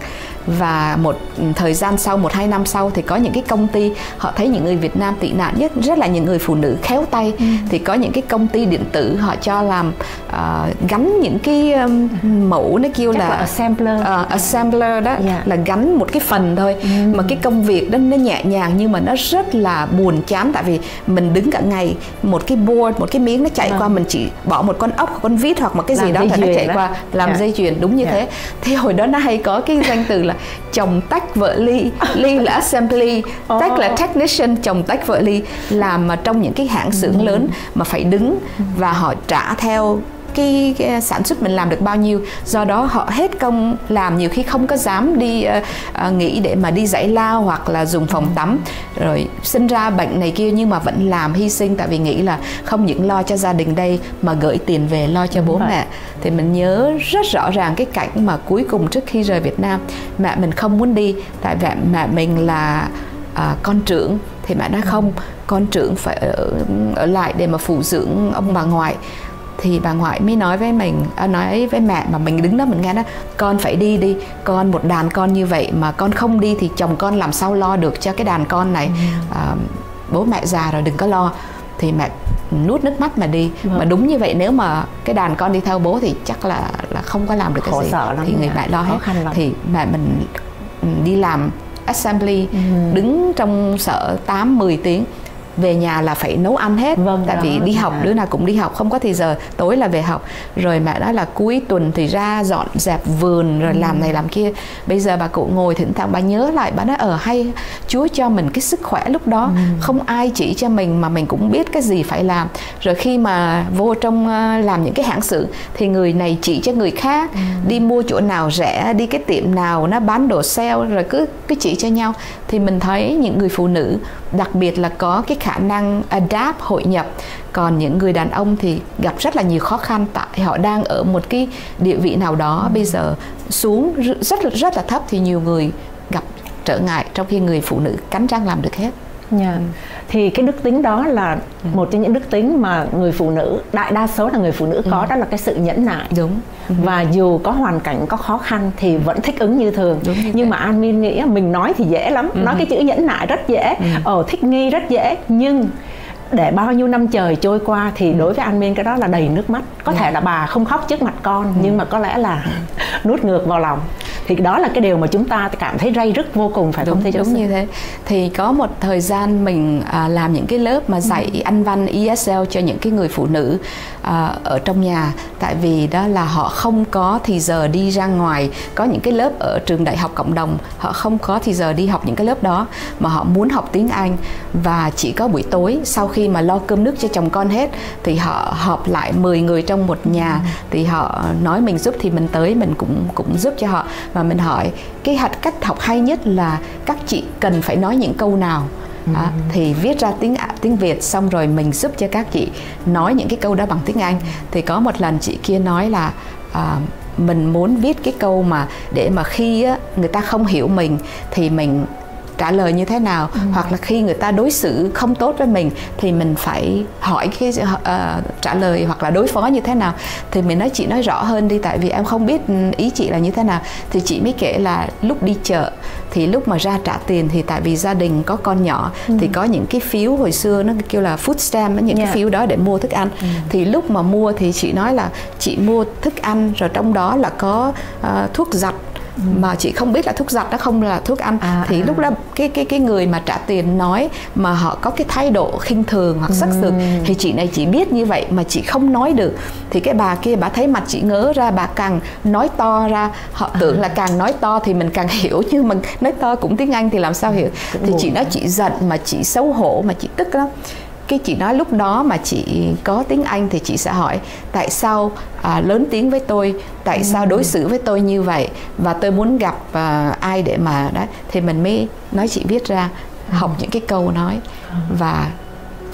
và một thời gian sau, một hai năm sau thì có những cái công ty họ thấy những người Việt Nam tị nạn, nhất rất là những người phụ nữ khéo tay, ừ. thì có những cái công ty điện tử họ cho làm uh, gắn những cái um, mẫu nó kêu là,
là assembler,
uh, assembler đó, yeah. là gắn một cái phần thôi, ừ. mà cái công việc đó nó nhẹ nhàng nhưng mà nó rất là buồn chán, tại vì mình đứng cả ngày, một cái board, một cái miếng nó chạy ừ. qua, mình chỉ bỏ một con ốc, con vít hoặc một cái làm gì đó thì nó chạy đó. qua làm yeah. dây chuyền, đúng như yeah. thế. Thì hồi đó nó hay có cái danh từ là chồng tách vợ ly, ly là assembly, oh. tách là technician, chồng tách vợ ly, làm mà trong những cái hãng xưởng mm. lớn mà phải đứng và họ trả theo Cái, cái sản xuất mình làm được bao nhiêu, do đó họ hết công làm, nhiều khi không có dám đi uh, uh, nghỉ để mà đi giải lao hoặc là dùng phòng tắm, rồi sinh ra bệnh này kia nhưng mà vẫn làm, hy sinh, tại vì nghĩ là không những lo cho gia đình đây mà gửi tiền về lo cho bố mẹ. Thì mình nhớ rất rõ ràng cái cảnh mà cuối cùng trước khi rời Việt Nam, mẹ mình không muốn đi, tại vì mẹ mình là uh, con trưởng, thì mẹ nói không, con trưởng phải ở, ở lại để mà phụ dưỡng ông bà ngoại. Thì bà ngoại mới nói với mình, à, nói với mẹ mà mình đứng đó mình nghe đó, con phải đi đi, con một đàn con như vậy mà con không đi thì chồng con làm sao lo được cho cái đàn con này, à, bố mẹ già rồi đừng có lo. Thì mẹ nuốt nước mắt mà đi. Vâng. Mà đúng như vậy, nếu mà cái đàn con đi theo bố thì chắc là là không có làm được cái
khổ
gì,
lắm,
thì người mẹ lo hết. Thì mẹ mình đi làm assembly, ừ. đứng trong sở tám mười tiếng, về nhà là phải nấu ăn hết, vâng, tại đó, vì đi học, đứa nào cũng đi học, không có thì giờ tối là về học. Rồi mẹ nói là cuối tuần thì ra dọn dẹp vườn, rồi ừ. làm này làm kia. Bây giờ bà cụ ngồi thỉnh thoảng bà nhớ lại, bà nói ở hay Chúa cho mình cái sức khỏe lúc đó, ừ. không ai chỉ cho mình mà mình cũng biết cái gì phải làm. Rồi khi mà vô trong làm những cái hãng xưởng thì người này chỉ cho người khác, ừ. đi mua chỗ nào rẻ, đi cái tiệm nào nó bán đồ sale, rồi cứ cứ chỉ cho nhau. Thì mình thấy những người phụ nữ đặc biệt là có cái khả năng adapt, hội nhập. Còn những người đàn ông thì gặp rất là nhiều khó khăn, tại họ đang ở một cái địa vị nào đó, ừ. bây giờ xuống rất rất là thấp thì nhiều người gặp trở ngại, trong khi người phụ nữ cắn răng làm được hết.
Yeah. Thì cái đức tính đó là ừ. một trong những đức tính mà người phụ nữ, đại đa số là người phụ nữ có, ừ. đó là cái sự nhẫn nại.
Đúng. Ừ.
Và dù có hoàn cảnh, có khó khăn thì vẫn thích ứng như thường. Như nhưng vậy. Mà An Min nghĩ mình nói thì dễ lắm, ừ. nói cái chữ nhẫn nại rất dễ, ừ. ờ, thích nghi rất dễ, nhưng để bao nhiêu năm trời trôi qua thì ừ. đối với An Min cái đó là đầy nước mắt. Có ừ. thể là bà không khóc trước mặt con, ừ. nhưng mà có lẽ là nuốt ngược vào lòng. Thì đó là cái điều mà chúng ta cảm thấy ray rứt vô cùng, phải
đúng,
không thưa giáo sư?
Đúng như thế. Thì có một thời gian mình à, làm những cái lớp mà dạy ừ. Anh văn E S L cho những cái người phụ nữ à, ở trong nhà. Tại vì đó là họ không có thì giờ đi ra ngoài, có những cái lớp ở trường đại học cộng đồng, họ không có thì giờ đi học những cái lớp đó, mà họ muốn học tiếng Anh. Và chỉ có buổi tối sau khi mà lo cơm nước cho chồng con hết thì họ họp lại mười người trong một nhà, ừ. thì họ nói mình giúp thì mình tới, mình cũng cũng giúp cho họ. Và mình hỏi cái hạt cách học hay nhất là các chị cần phải nói những câu nào, ừ. à, thì viết ra tiếng tiếng Việt, xong rồi mình giúp cho các chị nói những cái câu đó bằng tiếng Anh. Thì có một lần chị kia nói là à, mình muốn viết cái câu mà để mà khi á, người ta không hiểu mình thì mình trả lời như thế nào, ừ. hoặc là khi người ta đối xử không tốt với mình thì mình phải hỏi cái uh, trả lời hoặc là đối phó như thế nào. Thì mình nói chị nói rõ hơn đi, tại vì em không biết ý chị là như thế nào. Thì chị mới kể là lúc đi chợ thì lúc mà ra trả tiền thì tại vì gia đình có con nhỏ, ừ. thì có những cái phiếu hồi xưa nó kêu là food stamp, những yeah. cái phiếu đó để mua thức ăn. ừ. Thì lúc mà mua thì chị nói là chị mua thức ăn rồi trong đó là có uh, thuốc giặt, Ừ. mà chị không biết là thuốc giặt, đó không là thuốc ăn. à, thì à. lúc đó cái cái cái người mà trả tiền nói mà họ có cái thái độ khinh thường hoặc sắc sược, ừ. thì chị này chỉ biết như vậy mà chị không nói được. Thì cái bà kia bà thấy mặt chị ngớ ra, bà càng nói to ra, họ tưởng à. là càng nói to thì mình càng hiểu, nhưng mà nói to cũng tiếng Anh thì làm sao hiểu. Cũng thì buồn. Chị nói chị giận mà chị xấu hổ mà chị tức lắm. Cái chị nói lúc đó mà chị có tiếng Anh thì chị sẽ hỏi tại sao à, lớn tiếng với tôi, tại sao đối xử với tôi như vậy, và tôi muốn gặp à, ai để mà đấy. Thì mình mới nói chị viết ra, học những cái câu nói và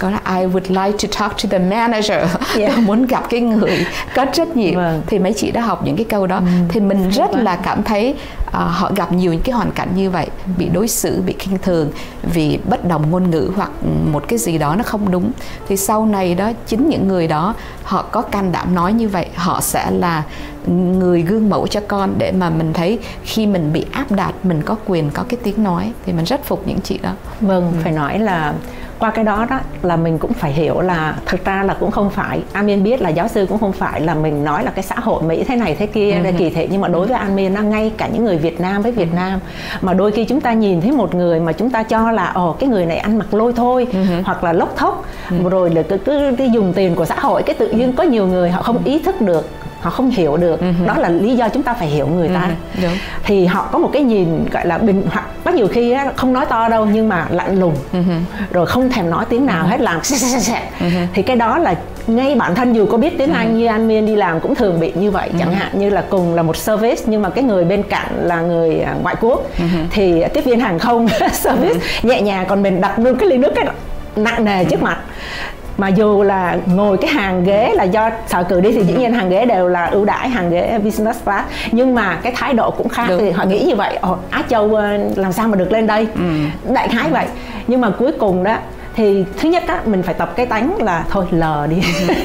có là I would like to talk to the manager. Yeah. Muốn gặp cái người có trách nhiệm. Vâng. Thì mấy chị đã học những cái câu đó. Ừ. Thì mình rất vâng. là cảm thấy uh, họ gặp nhiều những cái hoàn cảnh như vậy, bị đối xử, bị khinh thường vì bất đồng ngôn ngữ hoặc một cái gì đó nó không đúng. Thì sau này đó, chính những người đó họ có can đảm nói như vậy, họ sẽ là người gương mẫu cho con, để mà mình thấy khi mình bị áp đặt mình có quyền có cái tiếng nói. Thì mình rất phục những chị đó.
Vâng, ừ. phải nói là qua cái đó đó là mình cũng phải hiểu là thực ra là cũng không phải, An Miên biết là giáo sư cũng không phải là mình nói là cái xã hội Mỹ thế này thế kia uh-huh. kỳ thị, nhưng mà đối với An Miên nó ngay cả những người Việt Nam với Việt uh-huh. Nam mà đôi khi chúng ta nhìn thấy một người mà chúng ta cho là ồ cái người này ăn mặc lôi thôi uh-huh. hoặc là lốc thốc uh-huh. rồi là cứ, cứ đi dùng tiền của xã hội, cái tự nhiên có nhiều người họ không ý thức được, họ không hiểu được. Uh-huh. Đó là lý do chúng ta phải hiểu người ta. Uh-huh. Đúng. Thì họ có một cái nhìn gọi là bình, hoặc có nhiều khi á, không nói to đâu nhưng mà lạnh lùng, uh-huh. rồi không thèm nói tiếng nào uh-huh. hết, làm uh-huh. thì cái đó là ngay bản thân dù có biết tiếng uh-huh. Anh như An Miên đi làm cũng thường bị như vậy. Uh-huh. Chẳng hạn như là cùng là một service nhưng mà cái người bên cạnh là người ngoại quốc, uh-huh. thì tiếp viên hàng không service uh-huh. nhẹ nhàng, còn mình đặt luôn cái ly nước cái nặng nề uh-huh. trước mặt. Mà dù là ngồi cái hàng ghế là do sở cử đi thì dĩ nhiên hàng ghế đều là ưu đãi, hàng ghế business class, nhưng mà cái thái độ cũng khác. Đúng. Thì họ nghĩ như vậy, ồ Á Châu làm sao mà được lên đây, ừ. đại khái vậy. Nhưng mà cuối cùng đó thì thứ nhất á, mình phải tập cái tánh là thôi lờ đi,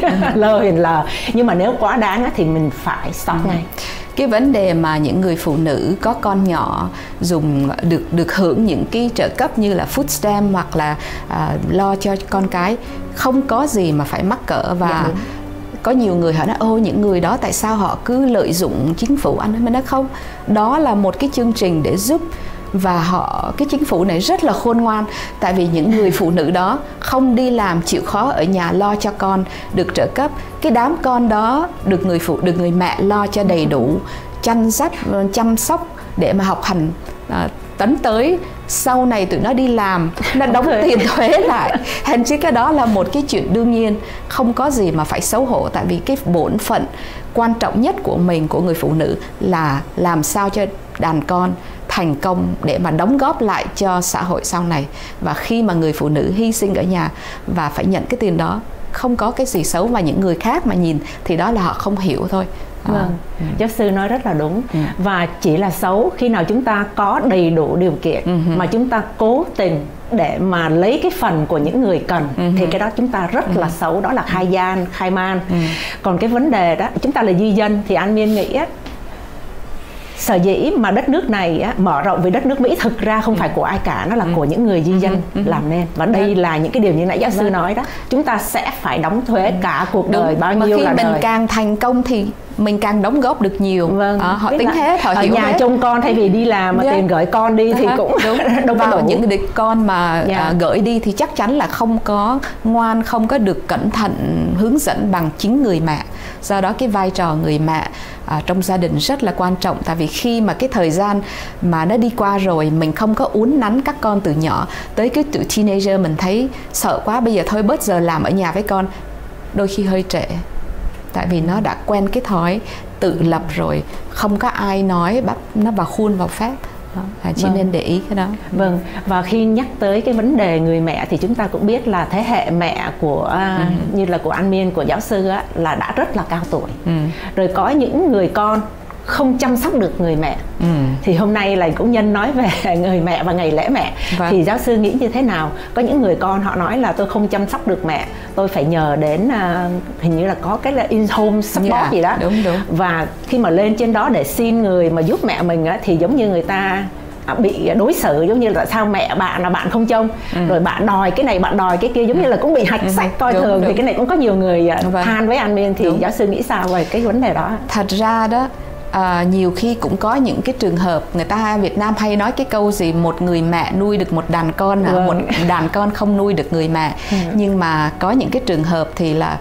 lờ thì lờ, nhưng mà nếu quá đáng á, thì mình phải stop ừ. ngay.
Cái vấn đề mà những người phụ nữ có con nhỏ dùng được được hưởng những cái trợ cấp như là food stamp hoặc là uh, lo cho con cái, không có gì mà phải mắc cỡ. Và dạ, có nhiều người họ nói ô những người đó tại sao họ cứ lợi dụng chính phủ. Anh nói không, đó là một cái chương trình để giúp, và họ cái chính phủ này rất là khôn ngoan, tại vì những người phụ nữ đó không đi làm chịu khó ở nhà lo cho con được trợ cấp, cái đám con đó được người phụ được người mẹ lo cho đầy đủ, chăm sóc chăm sóc để mà học hành à, tấn tới sau này tụi nó đi làm nó đóng tiền thuế lại. Hèn chi cái đó là một cái chuyện đương nhiên, không có gì mà phải xấu hổ, tại vì cái bổn phận quan trọng nhất của mình, của người phụ nữ là làm sao cho đàn con thành công để mà đóng góp lại cho xã hội sau này. Và khi mà người phụ nữ hy sinh ở nhà và phải nhận cái tiền đó, không có cái gì xấu, và những người khác mà nhìn thì đó là họ không hiểu thôi.
Vâng, à, giáo sư nói rất là đúng. Ừ. Và chỉ là xấu khi nào chúng ta có đầy đủ điều kiện uh-huh. mà chúng ta cố tình để mà lấy cái phần của những người cần, uh-huh. thì cái đó chúng ta rất uh-huh. là xấu, đó là khai gian, khai man. Uh-huh. Còn cái vấn đề đó, chúng ta là di dân, thì An Miên nghĩ á, sở dĩ mà đất nước này á, mở rộng với đất nước Mỹ thực ra không phải của ai cả, nó là của những người di dân làm nên. Và đây là những cái điều như nãy giáo sư nói đó, chúng ta sẽ phải đóng thuế cả cuộc đời. Đúng. Bao nhiêu là đời.
Khi mình càng thành công thì mình càng đóng góp được nhiều.
Vâng,
à, họ tính hết, họ
ở
hiểu
nhà
hết.
trông con thay vì đi làm mà yeah. tiền gửi con đi thì cũng
đúng.
đâu có đủ.
Những đứa con mà yeah. à, gửi đi thì chắc chắn là không có ngoan, không có được cẩn thận hướng dẫn bằng chính người mẹ. Do đó cái vai trò người mẹ à, trong gia đình rất là quan trọng. Tại vì khi mà cái thời gian mà nó đi qua rồi, mình không có uốn nắn các con từ nhỏ, tới cái tuổi teenager mình thấy sợ quá, bây giờ thôi bớt giờ làm ở nhà với con, đôi khi hơi trễ. Tại vì nó đã quen cái thói tự lập rồi, không có ai nói bắt nó vào khuôn vào phép. À, chỉ vâng. nên để ý cái đó.
Vâng, và khi nhắc tới cái vấn đề người mẹ thì chúng ta cũng biết là thế hệ mẹ của ừ. như là của An Miên, của giáo sư á, là đã rất là cao tuổi. Ừ. Rồi có những người con không chăm sóc được người mẹ. Ừ. Thì hôm nay là cũng nhân nói về người mẹ và ngày lễ mẹ. Vâng. Thì giáo sư nghĩ như thế nào? Có những người con họ nói là tôi không chăm sóc được mẹ, tôi phải nhờ đến uh, hình như là có cái là in-home support yeah, gì đó.
Đúng, đúng.
Và khi mà lên trên đó để xin người mà giúp mẹ mình á, thì giống như người ta bị đối xử giống như là sao mẹ bạn là bạn không trông, ừ. rồi bạn đòi cái này bạn đòi cái kia, giống như là cũng bị hạch sách coi đúng, thường. Đúng. Thì cái này cũng có nhiều người vâng. than với An Miên. Thì đúng. giáo sư nghĩ sao về cái vấn đề đó?
Thật ra đó À, nhiều khi cũng có những cái trường hợp người ta Việt Nam hay nói cái câu gì một người mẹ nuôi được một đàn con, hả? Vâng. Một đàn con không nuôi được người mẹ. Ừ. Nhưng mà có những cái trường hợp thì là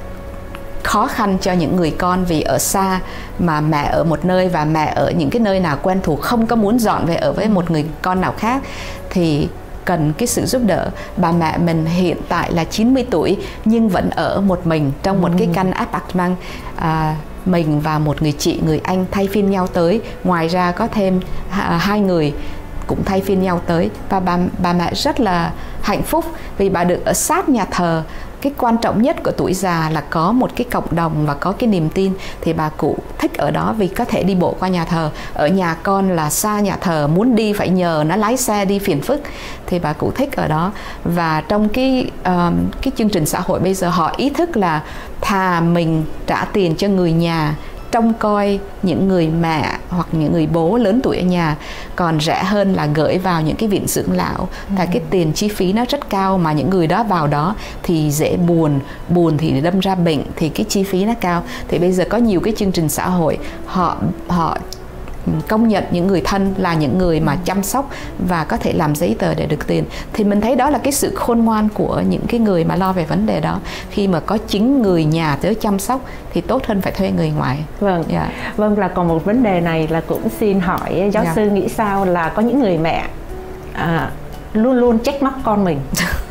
khó khăn cho những người con vì ở xa, mà mẹ ở một nơi và mẹ ở những cái nơi nào quen thuộc, không có muốn dọn về ở với một người con nào khác, thì cần cái sự giúp đỡ. Bà mẹ mình hiện tại là chín mươi tuổi nhưng vẫn ở một mình trong một ừ. cái căn apartment. à, Mình và một người chị, người anh thay phiên nhau tới. Ngoài ra có thêm hai người cũng thay phiên nhau tới, và bà, bà mẹ rất là hạnh phúc vì bà được ở sát nhà thờ. Cái quan trọng nhất của tuổi già là có một cái cộng đồng và có cái niềm tin, thì bà cụ thích ở đó vì có thể đi bộ qua nhà thờ. Ở nhà con là xa nhà thờ, muốn đi phải nhờ nó lái xe đi phiền phức, thì bà cụ thích ở đó. Và trong cái uh, cái chương trình xã hội bây giờ họ ý thức là thà mình trả tiền cho người nhà trông coi những người mẹ hoặc những người bố lớn tuổi ở nhà còn rẻ hơn là gửi vào những cái viện dưỡng lão. Ừ. Tại cái tiền chi phí nó rất cao, mà những người đó vào đó thì dễ buồn, buồn thì đâm ra bệnh, thì cái chi phí nó cao. Thì bây giờ có nhiều cái chương trình xã hội họ họ công nhận những người thân là những người mà chăm sóc và có thể làm giấy tờ để được tiền. Thì mình thấy đó là cái sự khôn ngoan của những cái người mà lo về vấn đề đó. Khi mà có chính người nhà tới chăm sóc thì tốt hơn phải thuê người ngoài.
Vâng, yeah. Vâng, là còn một vấn đề này là cũng xin hỏi giáo yeah. sư nghĩ sao là có những người mẹ à, luôn luôn trách móc con mình.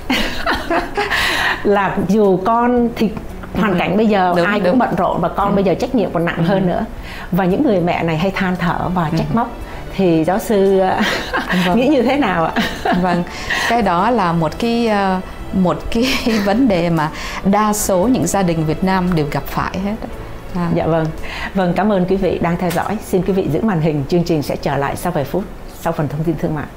Là dù con thì hoàn cảnh bây giờ đúng, ai cũng đúng. bận rộn, và con ừ. bây giờ trách nhiệm còn nặng ừ. hơn nữa, và những người mẹ này hay than thở và trách ừ. móc, thì giáo sư vâng. nghĩ như thế nào ạ?
Vâng, cái đó là một cái một cái vấn đề mà đa số những gia đình Việt Nam đều gặp phải hết. À.
Dạ vâng, vâng, cảm ơn quý vị đang theo dõi. Xin quý vị giữ màn hình, chương trình sẽ trở lại sau vài phút sau phần thông tin thương mại.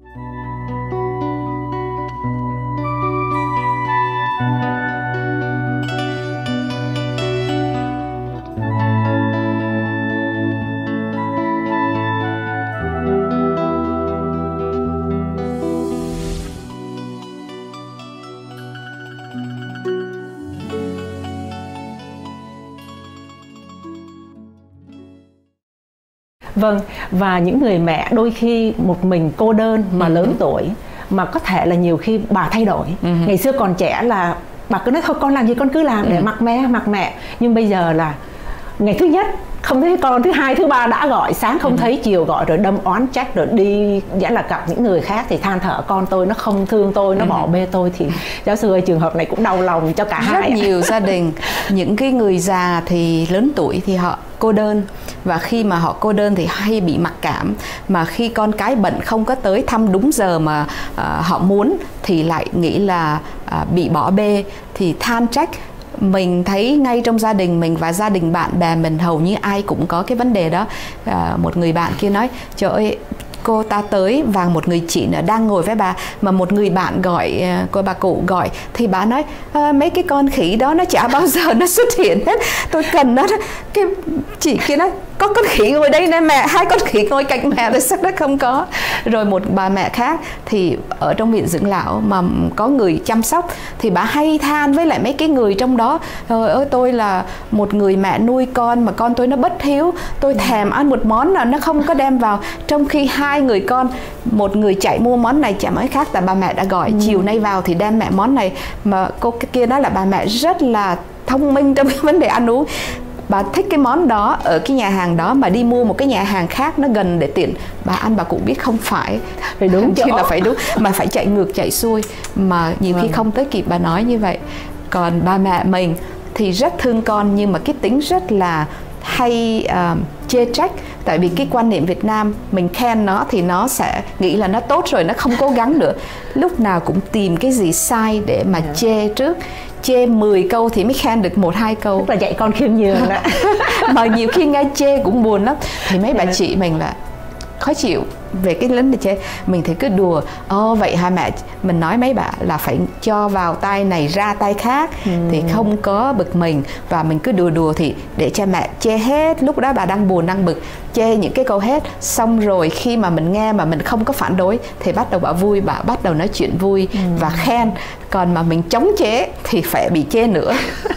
Vâng, và những người mẹ đôi khi một mình cô đơn mà ừ. lớn tuổi, mà có thể là nhiều khi bà thay đổi. Ừ. Ngày xưa còn trẻ là bà cứ nói thôi con làm gì con cứ làm để ừ. mặc mẹ mặc mẹ, nhưng bây giờ là ngày thứ nhất không thấy con, thứ hai thứ ba đã gọi, sáng không ừ. thấy, chiều gọi, rồi đâm oán trách, rồi đi giả là gặp những người khác thì than thở con tôi nó không thương tôi, nó ừ. bỏ bê tôi. Thì giáo sư ơi, trường hợp này cũng đau lòng cho cả
rất
hai.
Rất nhiều gia đình, những cái người già thì lớn tuổi thì họ cô đơn, và khi mà họ cô đơn thì hay bị mặc cảm, mà khi con cái bận không có tới thăm đúng giờ mà uh, họ muốn thì lại nghĩ là uh, bị bỏ bê, thì than trách. Mình thấy ngay trong gia đình mình và gia đình bạn bè mình hầu như ai cũng có cái vấn đề đó. À, một người bạn kia nói trời ơi, cô ta tới và một người chị nữa đang ngồi với bà, mà một người bạn gọi, cô bà cụ gọi thì bà nói à, mấy cái con khỉ đó nó chả bao giờ nó xuất hiện hết, tôi cần nó. Cái chị kia nói có con khỉ ngồi đây nè mẹ, hai con khỉ ngồi cạnh mẹ thì sao nó không có. Rồi một bà mẹ khác thì ở trong viện dưỡng lão mà có người chăm sóc thì bà hay than với lại mấy cái người trong đó, trời ơi tôi là một người mẹ nuôi con mà con tôi nó bất hiếu, tôi thèm ăn một món nào nó không có đem vào, trong khi hai người con, một người chạy mua món này chạy món khác, tại bà mẹ đã gọi ừ. chiều nay vào thì đem mẹ món này. Mà cô kia nói là bà mẹ rất là thông minh trong cái vấn đề ăn uống, bà thích cái món đó ở cái nhà hàng đó mà đi mua một cái nhà hàng khác nó gần để tiện, bà ăn bà cũng biết không phải phải đúng chứ là phải đúng, mà phải chạy ngược chạy xuôi, mà nhiều khi không tới kịp bà nói như vậy. Còn bà mẹ mình thì rất thương con, nhưng mà cái tính rất là hay uh, chê trách. Tại vì cái quan niệm Việt Nam mình khen nó thì nó sẽ nghĩ là nó tốt rồi, nó không cố gắng nữa, lúc nào cũng tìm cái gì sai để mà yeah. chê trước. Chê mười câu thì mới khen được một hai câu.
Tức là dạy con khiêm nhường đó.
Mà nhiều khi nghe chê cũng buồn lắm. Thì mấy bà chị mình là khó chịu về cái lính để chê. Mình thì cứ đùa, ồ vậy hả mẹ, mình nói mấy bà là phải cho vào tay này ra tay khác ừ. thì không có bực mình, và mình cứ đùa đùa thì để cho mẹ chê hết. Lúc đó bà đang buồn đang bực, chê những cái câu hết, xong rồi khi mà mình nghe mà mình không có phản đối thì bắt đầu bà vui, bà bắt đầu nói chuyện vui ừ. và khen. Còn mà mình chống chế thì phải bị chê nữa.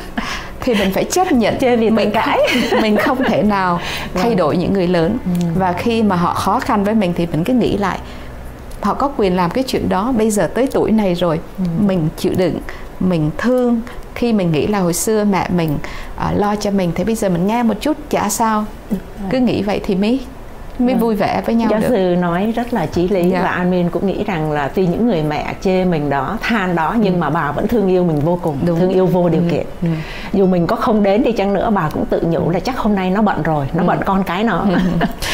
Thì mình phải chấp nhận
chê vì mình cãi.
Mình không thể nào thay đổi những người lớn ừ. và khi mà họ khó khăn với mình thì mình cứ nghĩ lại họ có quyền làm cái chuyện đó. Bây giờ tới tuổi này rồi ừ. mình chịu đựng, mình thương. Khi mình nghĩ là hồi xưa mẹ mình uh, lo cho mình thì bây giờ mình nghe một chút chả sao, cứ nghĩ vậy thì mới mới ừ. vui vẻ với nhau.
Giáo
được.
sư nói rất là chí lý. Và An Min cũng nghĩ rằng là tuy những người mẹ chê mình đó, than đó, nhưng ừ. mà bà vẫn thương yêu mình vô cùng. Đúng. Thương yêu vô điều ừ. kiện ừ. Dù mình có không đến đi chăng nữa, bà cũng tự nhủ là chắc hôm nay nó bận rồi, nó ừ. bận con cái nó. ừ.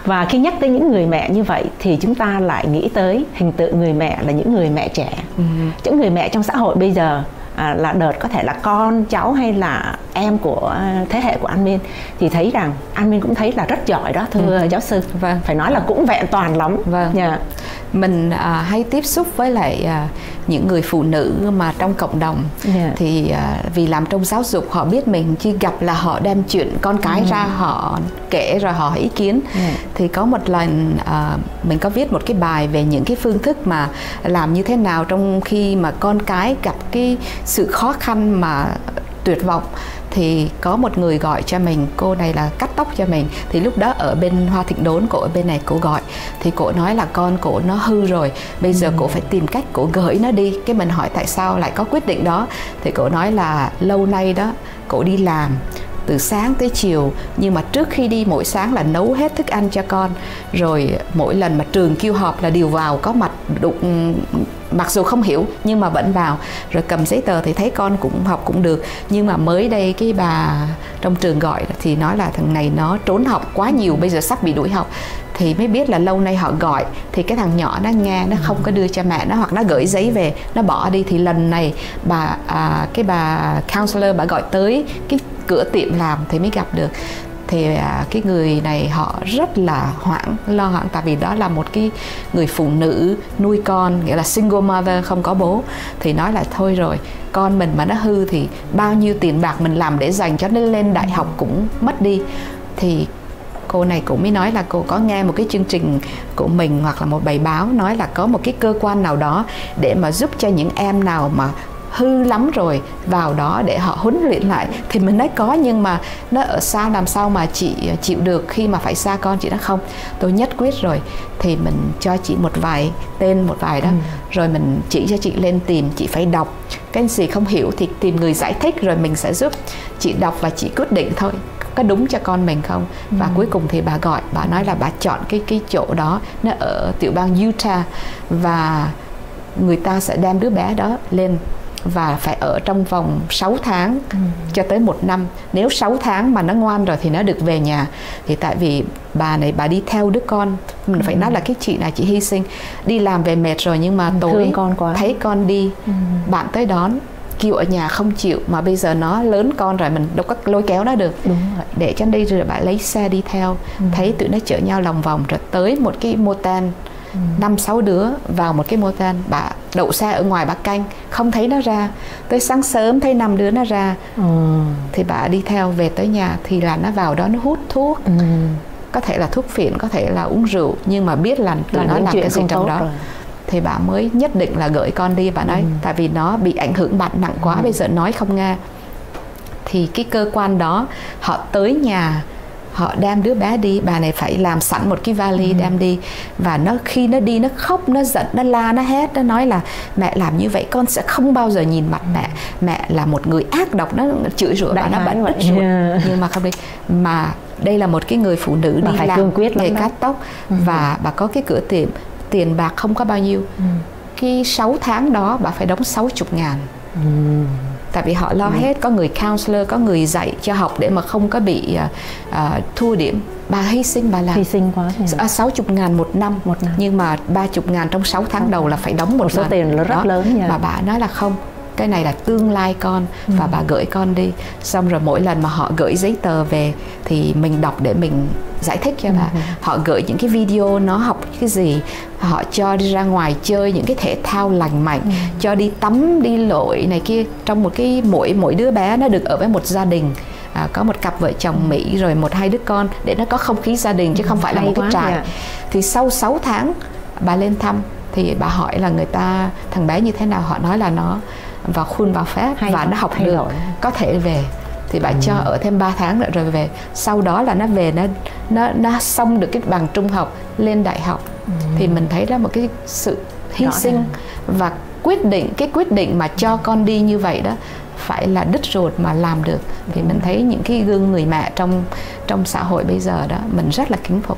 Và khi nhắc tới những người mẹ như vậy thì chúng ta lại nghĩ tới hình tượng người mẹ là những người mẹ trẻ. Ừ. Những người mẹ trong xã hội bây giờ à, là đợt có thể là con, cháu hay là em của thế hệ của An Min, thì thấy rằng An Min cũng thấy là rất giỏi đó thưa ừ. giáo sư. Vâng. Phải nói là cũng vẹn toàn lắm.
Vâng. Yeah. Mình à, hay tiếp xúc với lại à, những người phụ nữ mà trong cộng đồng. Yeah. Thì à, vì làm trong giáo dục, họ biết mình chỉ gặp là họ đem chuyện con cái ừ. ra họ kể rồi họ ý kiến. Yeah. Thì có một lần à, mình có viết một cái bài về những cái phương thức mà làm như thế nào trong khi mà con cái gặp cái sự khó khăn mà tuyệt vọng. Thì có một người gọi cho mình, cô này là cắt tóc cho mình. Thì lúc đó ở bên Hoa Thịnh Đốn, cổ ở bên này cổ gọi. Thì cổ nói là con cổ nó hư rồi, bây giờ ừ. cổ phải tìm cách cổ gửi nó đi. Cái mình hỏi tại sao lại có quyết định đó. Thì cổ nói là lâu nay đó cổ đi làm từ sáng tới chiều, nhưng mà trước khi đi mỗi sáng là nấu hết thức ăn cho con. Rồi mỗi lần mà trường kêu họp là đều vào có mặt đụng, mặc dù không hiểu nhưng mà vẫn vào. Rồi cầm giấy tờ thì thấy con cũng học cũng được. Nhưng mà mới đây cái bà trong trường gọi thì nói là thằng này nó trốn học quá nhiều, bây giờ sắp bị đuổi học. Thì mới biết là lâu nay họ gọi thì cái thằng nhỏ nó nghe, nó không có đưa cho mẹ nó, hoặc nó gửi giấy về nó bỏ đi. Thì lần này bà à, cái bà counselor bà gọi tới cái cửa tiệm làm thì mới gặp được. Thì à, cái người này họ rất là hoảng, lo hoảng, tại vì đó là một cái người phụ nữ nuôi con, nghĩa là single mother, không có bố. Thì nói là thôi rồi, con mình mà nó hư thì bao nhiêu tiền bạc mình làm để dành cho nó lên đại học cũng mất đi. Thì cô này cũng mới nói là cô có nghe một cái chương trình của mình hoặc là một bài báo nói là có một cái cơ quan nào đó để mà giúp cho những em nào mà hư lắm rồi vào đó để họ huấn luyện lại. Thì mình nói có, nhưng mà nó ở xa làm sao mà chị chịu được khi mà phải xa con. Chị nói không, tôi nhất quyết rồi. Thì mình cho chị một vài tên, một vài đó. Ừ. Rồi mình chỉ cho chị lên tìm, chị phải đọc. Cái gì không hiểu thì tìm người giải thích rồi mình sẽ giúp. Chị đọc và chị quyết định thôi, có đúng cho con mình không. Ừ. Và cuối cùng thì bà gọi, bà nói là bà chọn cái, cái chỗ đó, nó ở tiểu bang Utah. Và người ta sẽ đem đứa bé đó lên và phải ở trong vòng sáu tháng ừ. cho tới một năm. Nếu sáu tháng mà nó ngoan rồi thì nó được về nhà. Thì tại vì bà này bà đi theo đứa con, mình phải ừ. nói là cái chị này chị hy sinh, đi làm về mệt rồi nhưng mà tối con quá. Thấy con đi ừ. bạn tới đón, kêu ở nhà không chịu, mà bây giờ nó lớn con rồi mình đâu có lôi kéo nó được. Đúng rồi. Để cho đây rồi bà lấy xe đi theo. ừ. Thấy tụi nó chở nhau lòng vòng rồi tới một cái motel, năm sáu đứa vào một cái motel. Bà đậu xe ở ngoài bà canh, không thấy nó ra. Tới sáng sớm thấy năm đứa nó ra. ừ. Thì bà đi theo về tới nhà thì là nó vào đó nó hút thuốc. ừ. Có thể là thuốc phiện, có thể là uống rượu, nhưng mà biết là tụi nó làm cái gì trong đó rồi. Thì bà mới nhất định là gửi con đi. Bà nói ừ. tại vì nó bị ảnh hưởng bệnh nặng quá, ừ. bây giờ nói không nghe. Thì cái cơ quan đó họ tới nhà, họ đem đứa bé đi. Bà này phải làm sẵn một cái vali ừ. đem đi. Và nó khi nó đi nó khóc, nó giận, nó la, nó hét. Nó nói là mẹ làm như vậy con sẽ không bao giờ nhìn mặt mẹ. Mẹ là một người ác độc. Nó chửi rủa bà, nó bắn đứt ruột. Yeah. Nhưng mà không đi. Mà đây là một cái người phụ nữ bà đi làm nghề cắt tóc. ừ. Và bà có cái cửa tiệm, tiền bạc không có bao nhiêu. ừ. Cái sáu tháng đó bà phải đóng sáu mươi ngàn. ừ. Tại vì họ lo ừ. hết, có người counselor, có người dạy cho học để mà không có bị uh, uh, thua điểm. Bà hy sinh, bà làm
hy sinh quá
à, sáu mươi ngàn một năm. một năm nhưng mà ba mươi ngàn trong sáu tháng đầu là phải đóng một, một
số lần. Tiền rất đó. Lớn nha.
Mà bà nói là không, cái này là tương lai con. ừ. Và bà gửi con đi. Xong rồi mỗi lần mà họ gửi giấy tờ về thì mình đọc để mình giải thích cho ừ. bà. Họ gửi những cái video nó học cái gì, họ cho đi ra ngoài chơi những cái thể thao lành mạnh, ừ. cho đi tắm, đi lội này kia. Trong một cái mỗi mỗi đứa bé nó được ở với một gia đình. À, có một cặp vợ chồng Mỹ rồi một hai đứa con để nó có không khí gia đình chứ ừ, không phải là một cái trại. Yeah. Thì sau sáu tháng bà lên thăm thì bà hỏi là người ta thằng bé như thế nào. Họ nói là nó vào khuôn vào phép hay và nó học được rồi. Có thể về. Thì bà ừ. cho ở thêm ba tháng nữa rồi về. Sau đó là nó về, nó nó nó xong được cái bằng trung học lên đại học. ừ. Thì mình thấy đó một cái sự hy sinh này. Và quyết định, cái quyết định mà cho con đi như vậy đó phải là đứt ruột mà làm được. Thì mình thấy những cái gương người mẹ trong trong xã hội bây giờ đó mình rất là kính phục.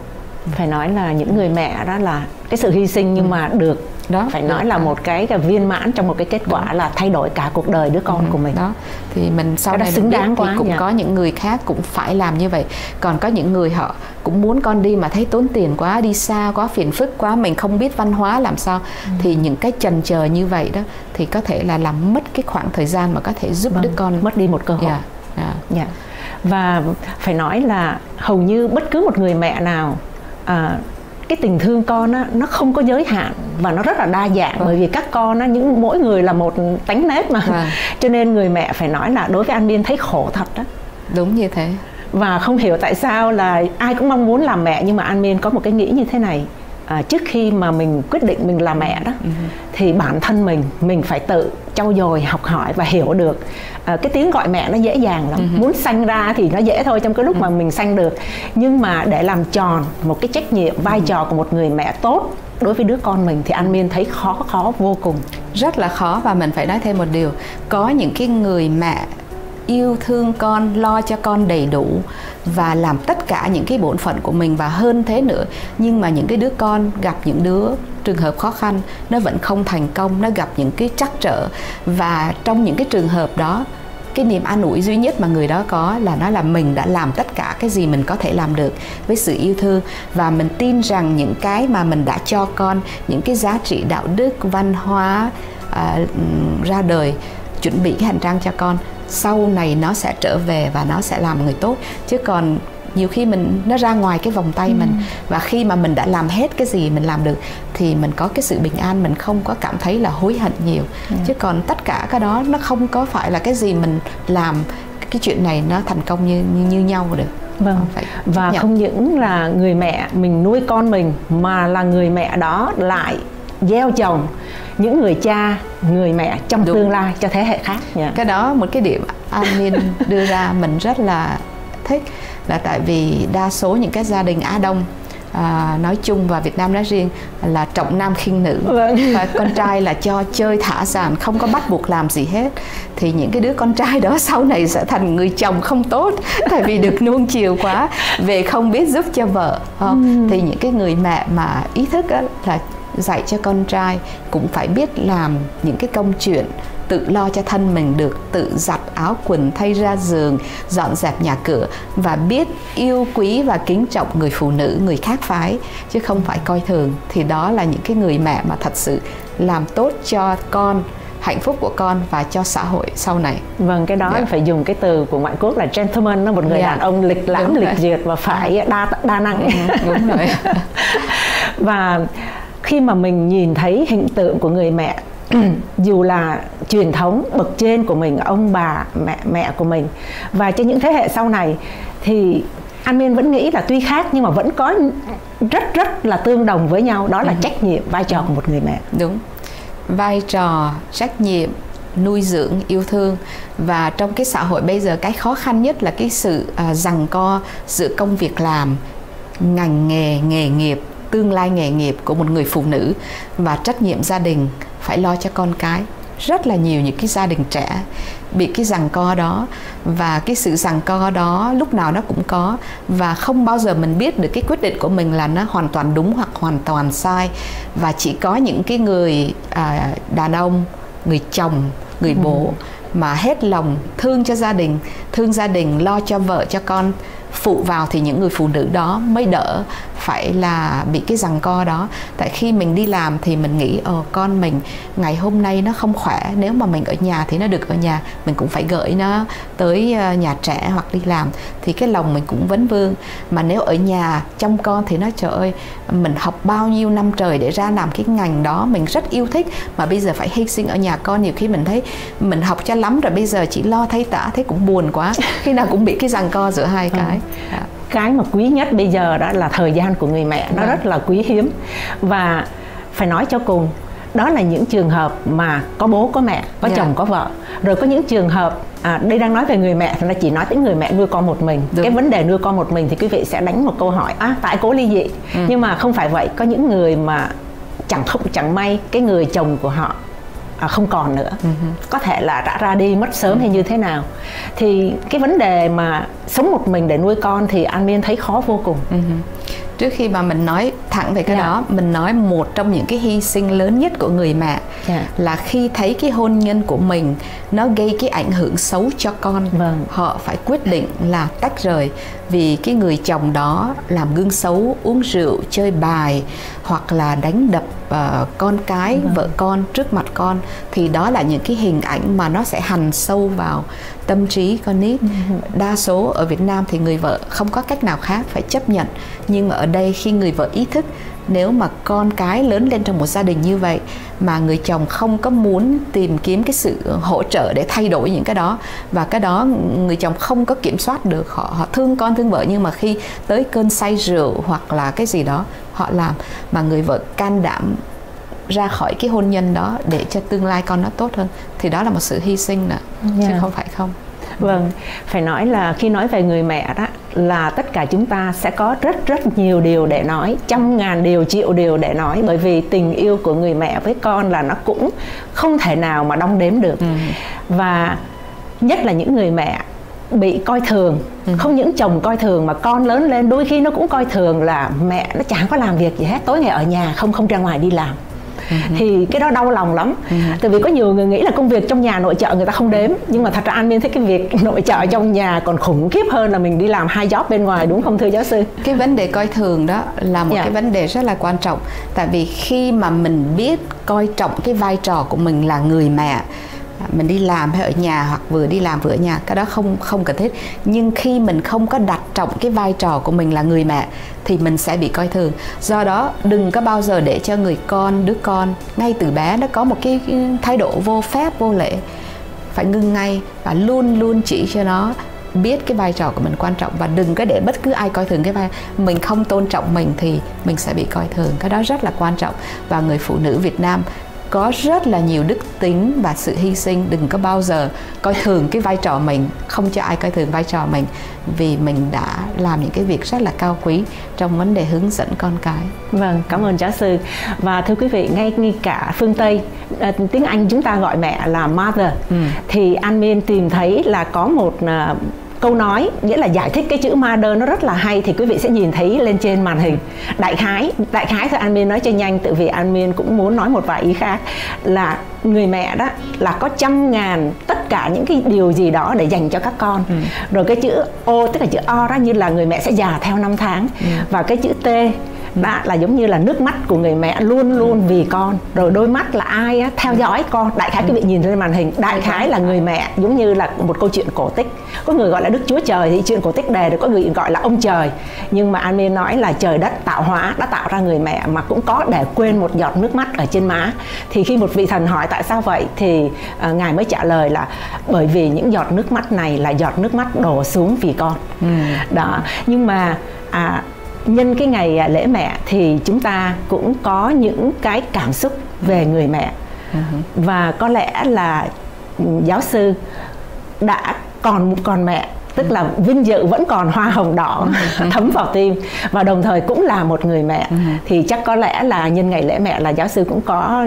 Phải nói là những người mẹ đó là cái sự hy sinh nhưng ừ. mà được đó, phải nói là một cái, cái viên mãn trong một cái kết quả đó. Là thay đổi cả cuộc đời đứa con ừ. của mình
đó. Thì mình sau
cái
này
xứng đáng quá,
thì cũng
dạ.
có những người khác cũng phải làm như vậy. Còn có những người họ cũng muốn con đi mà thấy tốn tiền quá, đi xa quá, phiền phức quá, mình không biết văn hóa làm sao ừ. thì những cái chần chờ như vậy đó thì có thể là làm mất cái khoảng thời gian mà có thể giúp vâng, đứa con
mất đi một cơ hội.
yeah. Yeah.
Yeah. Và phải nói là hầu như bất cứ một người mẹ nào à, cái tình thương con á, nó không có giới hạn và nó rất là đa dạng. Vâng. Bởi vì các con á, những mỗi người là một tánh nết mà vâng. cho nên người mẹ phải nói là đối với An Miên thấy khổ thật đó.
Đúng như thế.
Và không hiểu tại sao là ai cũng mong muốn làm mẹ, nhưng mà An Miên có một cái nghĩ như thế này. À, trước khi mà mình quyết định mình là mẹ đó ừ. thì bản thân mình mình phải tự trau dồi, học hỏi và hiểu được. À, cái tiếng gọi mẹ nó dễ dàng lắm. Ừ. Muốn sanh ra thì nó dễ thôi trong cái lúc ừ. mà mình sanh được. Nhưng mà để làm tròn một cái trách nhiệm, vai ừ. trò của một người mẹ tốt đối với đứa con mình thì An Miên thấy khó khó vô cùng.
Rất là khó. Và mình phải nói thêm một điều, có những cái người mẹ yêu thương con, lo cho con đầy đủ và làm tất cả những cái bổn phận của mình và hơn thế nữa, nhưng mà những cái đứa con gặp những đứa trường hợp khó khăn, nó vẫn không thành công, nó gặp những cái trắc trở. Và trong những cái trường hợp đó, cái niềm an ủi duy nhất mà người đó có là nó là mình đã làm tất cả cái gì mình có thể làm được với sự yêu thương. Và mình tin rằng những cái mà mình đã cho con, những cái giá trị đạo đức, văn hóa à, ra đời, chuẩn bị cái hành trang cho con, sau này nó sẽ trở về và nó sẽ làm người tốt. Chứ còn nhiều khi mình nó ra ngoài cái vòng tay ừ. mình, và khi mà mình đã làm hết cái gì mình làm được thì mình có cái sự bình an, mình không có cảm thấy là hối hận nhiều. ừ. Chứ còn tất cả cái đó nó không có phải là cái gì mình làm cái chuyện này nó thành công như như, như nhau được.
Vâng. Phải và nhận. Không những là người mẹ mình nuôi con mình, mà là người mẹ đó lại gieo trồng những người cha, người mẹ trong Đúng. tương lai cho thế hệ khác. yeah.
Cái đó một cái điểm An Miên đưa ra mình rất là thích, là tại vì đa số những cái gia đình Á Đông à, nói chung và Việt Nam nói riêng là trọng nam khinh nữ. Vâng. Và con trai là cho chơi thả dàn, không có bắt buộc làm gì hết. Thì những cái đứa con trai đó sau này sẽ thành người chồng không tốt, tại vì được nuông chiều quá, về không biết giúp cho vợ. không? Ừ. Thì những cái người mẹ mà ý thức là dạy cho con trai cũng phải biết làm những cái công chuyện, tự lo cho thân mình được, tự giặt áo quần, thay ra giường, dọn dẹp nhà cửa, và biết yêu quý và kính trọng người phụ nữ, người khác phái, chứ không phải coi thường. Thì đó là những cái người mẹ mà thật sự làm tốt cho con, hạnh phúc của con và cho xã hội sau này.
Vâng, cái đó yeah. là phải dùng cái từ của ngoại quốc là gentleman, nó một người yeah. đàn ông lịch lãm, lịch duyệt và phải đa đa năng.
Ừ, đúng rồi.
Và khi mà mình nhìn thấy hình tượng của người mẹ, dù là truyền thống bậc trên của mình, ông bà, mẹ mẹ của mình, và cho những thế hệ sau này, thì An Miên vẫn nghĩ là tuy khác nhưng mà vẫn có rất rất là tương đồng với nhau, đó là ừ. trách nhiệm, vai trò của một người mẹ.
Đúng, vai trò, trách nhiệm, nuôi dưỡng, yêu thương. Và trong cái xã hội bây giờ, cái khó khăn nhất là cái sự uh, giằng co giữa công việc làm, ngành nghề, nghề nghiệp, tương lai nghề nghiệp của một người phụ nữ và trách nhiệm gia đình, phải lo cho con cái. Rất là nhiều những cái gia đình trẻ bị cái giằng co đó, và cái sự giằng co đó lúc nào nó cũng có, và không bao giờ mình biết được cái quyết định của mình là nó hoàn toàn đúng hoặc hoàn toàn sai. Và chỉ có những cái người à, đàn ông, người chồng, người ừ. bố mà hết lòng thương cho gia đình, thương gia đình, lo cho vợ cho con, phụ vào, thì những người phụ nữ đó mới đỡ phải là bị cái giằng co đó. Tại khi mình đi làm thì mình nghĩ ồ con mình ngày hôm nay nó không khỏe, nếu mà mình ở nhà thì nó được ở nhà, mình cũng phải gửi nó tới nhà trẻ hoặc đi làm, thì cái lòng mình cũng vấn vương. Mà nếu ở nhà trông con thì nó trời ơi, mình học bao nhiêu năm trời để ra làm cái ngành đó mình rất yêu thích, mà bây giờ phải hy sinh ở nhà con. Nhiều khi mình thấy mình học cho lắm rồi, bây giờ chỉ lo thay tả, thấy cũng buồn quá. Khi nào cũng bị cái giằng co giữa hai cái.
ừ. Cái mà quý nhất bây giờ đó là thời gian của người mẹ, nó rất là quý hiếm. Và phải nói cho cùng, đó là những trường hợp mà có bố có mẹ, có yeah. chồng có vợ. Rồi có những trường hợp, à, đây đang nói về người mẹ thì nó chỉ nói đến người mẹ nuôi con một mình. Đúng. Cái vấn đề nuôi con một mình thì quý vị sẽ đánh một câu hỏi, à tại cố ly dị. ừ. Nhưng mà không phải vậy, có những người mà chẳng không chẳng may cái người chồng của họ À, không còn nữa, uh-huh. có thể là đã ra đi mất sớm uh-huh. hay như thế nào, thì cái vấn đề mà sống một mình để nuôi con thì An Miên thấy khó vô cùng.
uh-huh. trước khi mà mình nói thẳng về cái
yeah.
đó, mình nói một trong những cái hy sinh lớn nhất của người mẹ yeah. là khi thấy cái hôn nhân của mình nó gây cái ảnh hưởng xấu cho con, vâng. họ phải quyết định là tách rời vì cái người chồng đó làm gương xấu, uống rượu, chơi bài hoặc là đánh đập uh, con cái, vâng. vợ con trước mặt con, thì đó là những cái hình ảnh mà nó sẽ hằn sâu vào tâm trí con nít. Đa số ở Việt Nam thì người vợ không có cách nào khác, phải chấp nhận. Nhưng mà ở đây khi người vợ ý thức, nếu mà con cái lớn lên trong một gia đình như vậy mà người chồng không có muốn tìm kiếm cái sự hỗ trợ để thay đổi những cái đó, và cái đó người chồng không có kiểm soát được, họ, họ thương con thương vợ, nhưng mà khi tới cơn say rượu hoặc là cái gì đó họ làm, mà người vợ can đảm ra khỏi cái hôn nhân đó để cho tương lai con nó tốt hơn, thì đó là một sự hy sinh nữa, yeah. chứ không phải không.
Vâng, phải nói là khi nói về người mẹ đó là tất cả chúng ta sẽ có rất rất nhiều điều để nói, trăm ngàn điều, triệu điều để nói, bởi vì tình yêu của người mẹ với con là nó cũng không thể nào mà đong đếm được. Ừ. Và nhất là những người mẹ bị coi thường, ừ. không những chồng coi thường mà con lớn lên đôi khi nó cũng coi thường là mẹ nó chẳng có làm việc gì hết, tối ngày ở nhà không không ra ngoài đi làm. Uh-huh. Thì cái đó đau lòng lắm. Uh-huh. Tại vì có nhiều người nghĩ là công việc trong nhà nội trợ người ta không đếm, nhưng mà thật ra An Miên thấy cái việc nội trợ trong nhà còn khủng khiếp hơn là mình đi làm hai job bên ngoài, đúng không thưa giáo sư?
Cái vấn đề coi thường đó là một yeah. cái vấn đề rất là quan trọng. Tại vì khi mà mình biết coi trọng cái vai trò của mình là người mẹ, mình đi làm hay ở nhà hoặc vừa đi làm vừa ở nhà, cái đó không không cần thiết. Nhưng khi mình không có đặt trọng cái vai trò của mình là người mẹ thì mình sẽ bị coi thường. Do đó đừng có bao giờ để cho người con, đứa con ngay từ bé nó có một cái thái độ vô phép, vô lễ. Phải ngưng ngay và luôn luôn chỉ cho nó biết cái vai trò của mình quan trọng, và đừng có để bất cứ ai coi thường cái vai mình. Không tôn trọng mình thì mình sẽ bị coi thường. Cái đó rất là quan trọng. Và người phụ nữ Việt Nam có rất là nhiều đức tính và sự hy sinh. Đừng có bao giờ coi thường cái vai trò mình, không cho ai coi thường vai trò mình, vì mình đã làm những cái việc rất là cao quý trong vấn đề hướng dẫn con cái.
Vâng, cảm ơn giáo sư. Và thưa quý vị, ngay, ngay cả phương Tây, à, tiếng Anh chúng ta gọi mẹ là mother, ừ. thì An Miên tìm thấy là có một uh, câu nói, nghĩa là giải thích cái chữ mother nó rất là hay, thì quý vị sẽ nhìn thấy lên trên màn hình. Đại khái, đại khái thôi An Miên nói cho nhanh, tự vì An Miên cũng muốn nói một vài ý khác, là người mẹ đó là có trăm ngàn tất cả những cái điều gì đó để dành cho các con. Ừ. Rồi cái chữ O, tức là chữ O đó, như là người mẹ sẽ già theo năm tháng. Ừ. Và cái chữ T đó là giống như là nước mắt của người mẹ luôn luôn vì con. Rồi đôi mắt là ai á, theo dõi con. Đại khái quý vị nhìn lên màn hình, đại khái là người mẹ giống như là một câu chuyện cổ tích. Có người gọi là Đức Chúa Trời thì chuyện cổ tích đề, được có người gọi là ông trời. Nhưng mà An Miên nói là trời đất tạo hóa đã tạo ra người mẹ mà cũng có để quên một giọt nước mắt ở trên má. Thì khi một vị thần hỏi tại sao vậy thì uh, ngài mới trả lời là bởi vì những giọt nước mắt này là giọt nước mắt đổ xuống vì con. Ừ. Đó. Nhưng mà à, nhân cái ngày lễ mẹ thì chúng ta cũng có những cái cảm xúc về người mẹ. Uh-huh. Và có lẽ là giáo sư đã còn còn mẹ, tức là vinh dự vẫn còn hoa hồng đỏ uh-huh. thấm vào tim, và đồng thời cũng là một người mẹ. Uh-huh. Thì chắc có lẽ là nhân ngày lễ mẹ là giáo sư cũng có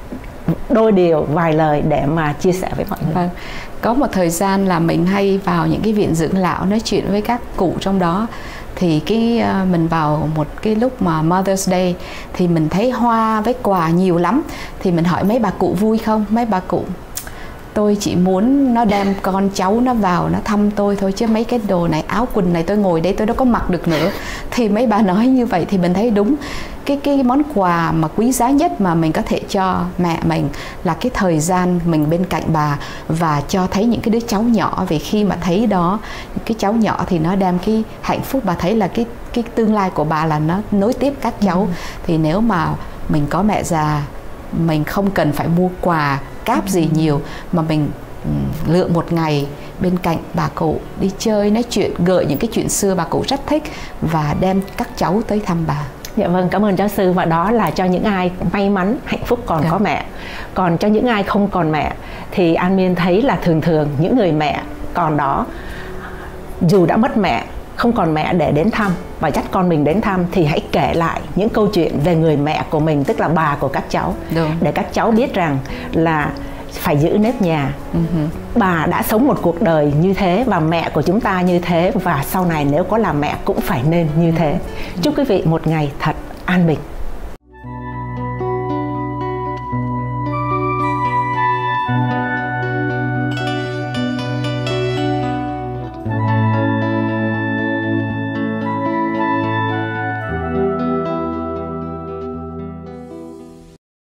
đôi điều, vài lời để mà chia sẻ với mọi người.
Vâng. Có một thời gian là mình hay vào những cái viện dưỡng lão nói chuyện với các cụ trong đó. Thì cái uh, mình vào một cái lúc mà Mother's Day thì mình thấy hoa với quà nhiều lắm. Thì mình hỏi mấy bà cụ vui không? Mấy bà cụ: tôi chỉ muốn nó đem con cháu nó vào nó thăm tôi thôi, chứ mấy cái đồ này, áo quần này tôi ngồi đây tôi đâu có mặc được nữa. Thì mấy bà nói như vậy thì mình thấy đúng. Cái, cái món quà mà quý giá nhất mà mình có thể cho mẹ mình là cái thời gian mình bên cạnh bà, và cho thấy những cái đứa cháu nhỏ. Vì khi mà thấy đó, cái cháu nhỏ thì nó đem cái hạnh phúc. Bà thấy là cái, cái tương lai của bà là nó nối tiếp các cháu. Ừ. Thì nếu mà mình có mẹ già, mình không cần phải mua quà cáp gì nhiều, mà mình um, lựa một ngày bên cạnh bà cụ đi chơi, nói chuyện, gợi những cái chuyện xưa bà cụ rất thích, và đem các cháu tới thăm bà.
Dạ vâng, cảm ơn giáo sư. Và đó là cho những ai may mắn, hạnh phúc còn yeah. có mẹ. Còn cho những ai không còn mẹ thì An Miên thấy là thường thường những người mẹ còn đó, dù đã mất mẹ, không còn mẹ để đến thăm và dắt con mình đến thăm, thì hãy kể lại những câu chuyện về người mẹ của mình, tức là bà của các cháu. Đúng. Để các cháu biết rằng là phải giữ nếp nhà. Uh-huh. Bà đã sống một cuộc đời như thế và mẹ của chúng ta như thế, và sau này nếu có làm mẹ cũng phải nên như thế. Uh-huh. Chúc quý vị một ngày thật an bình.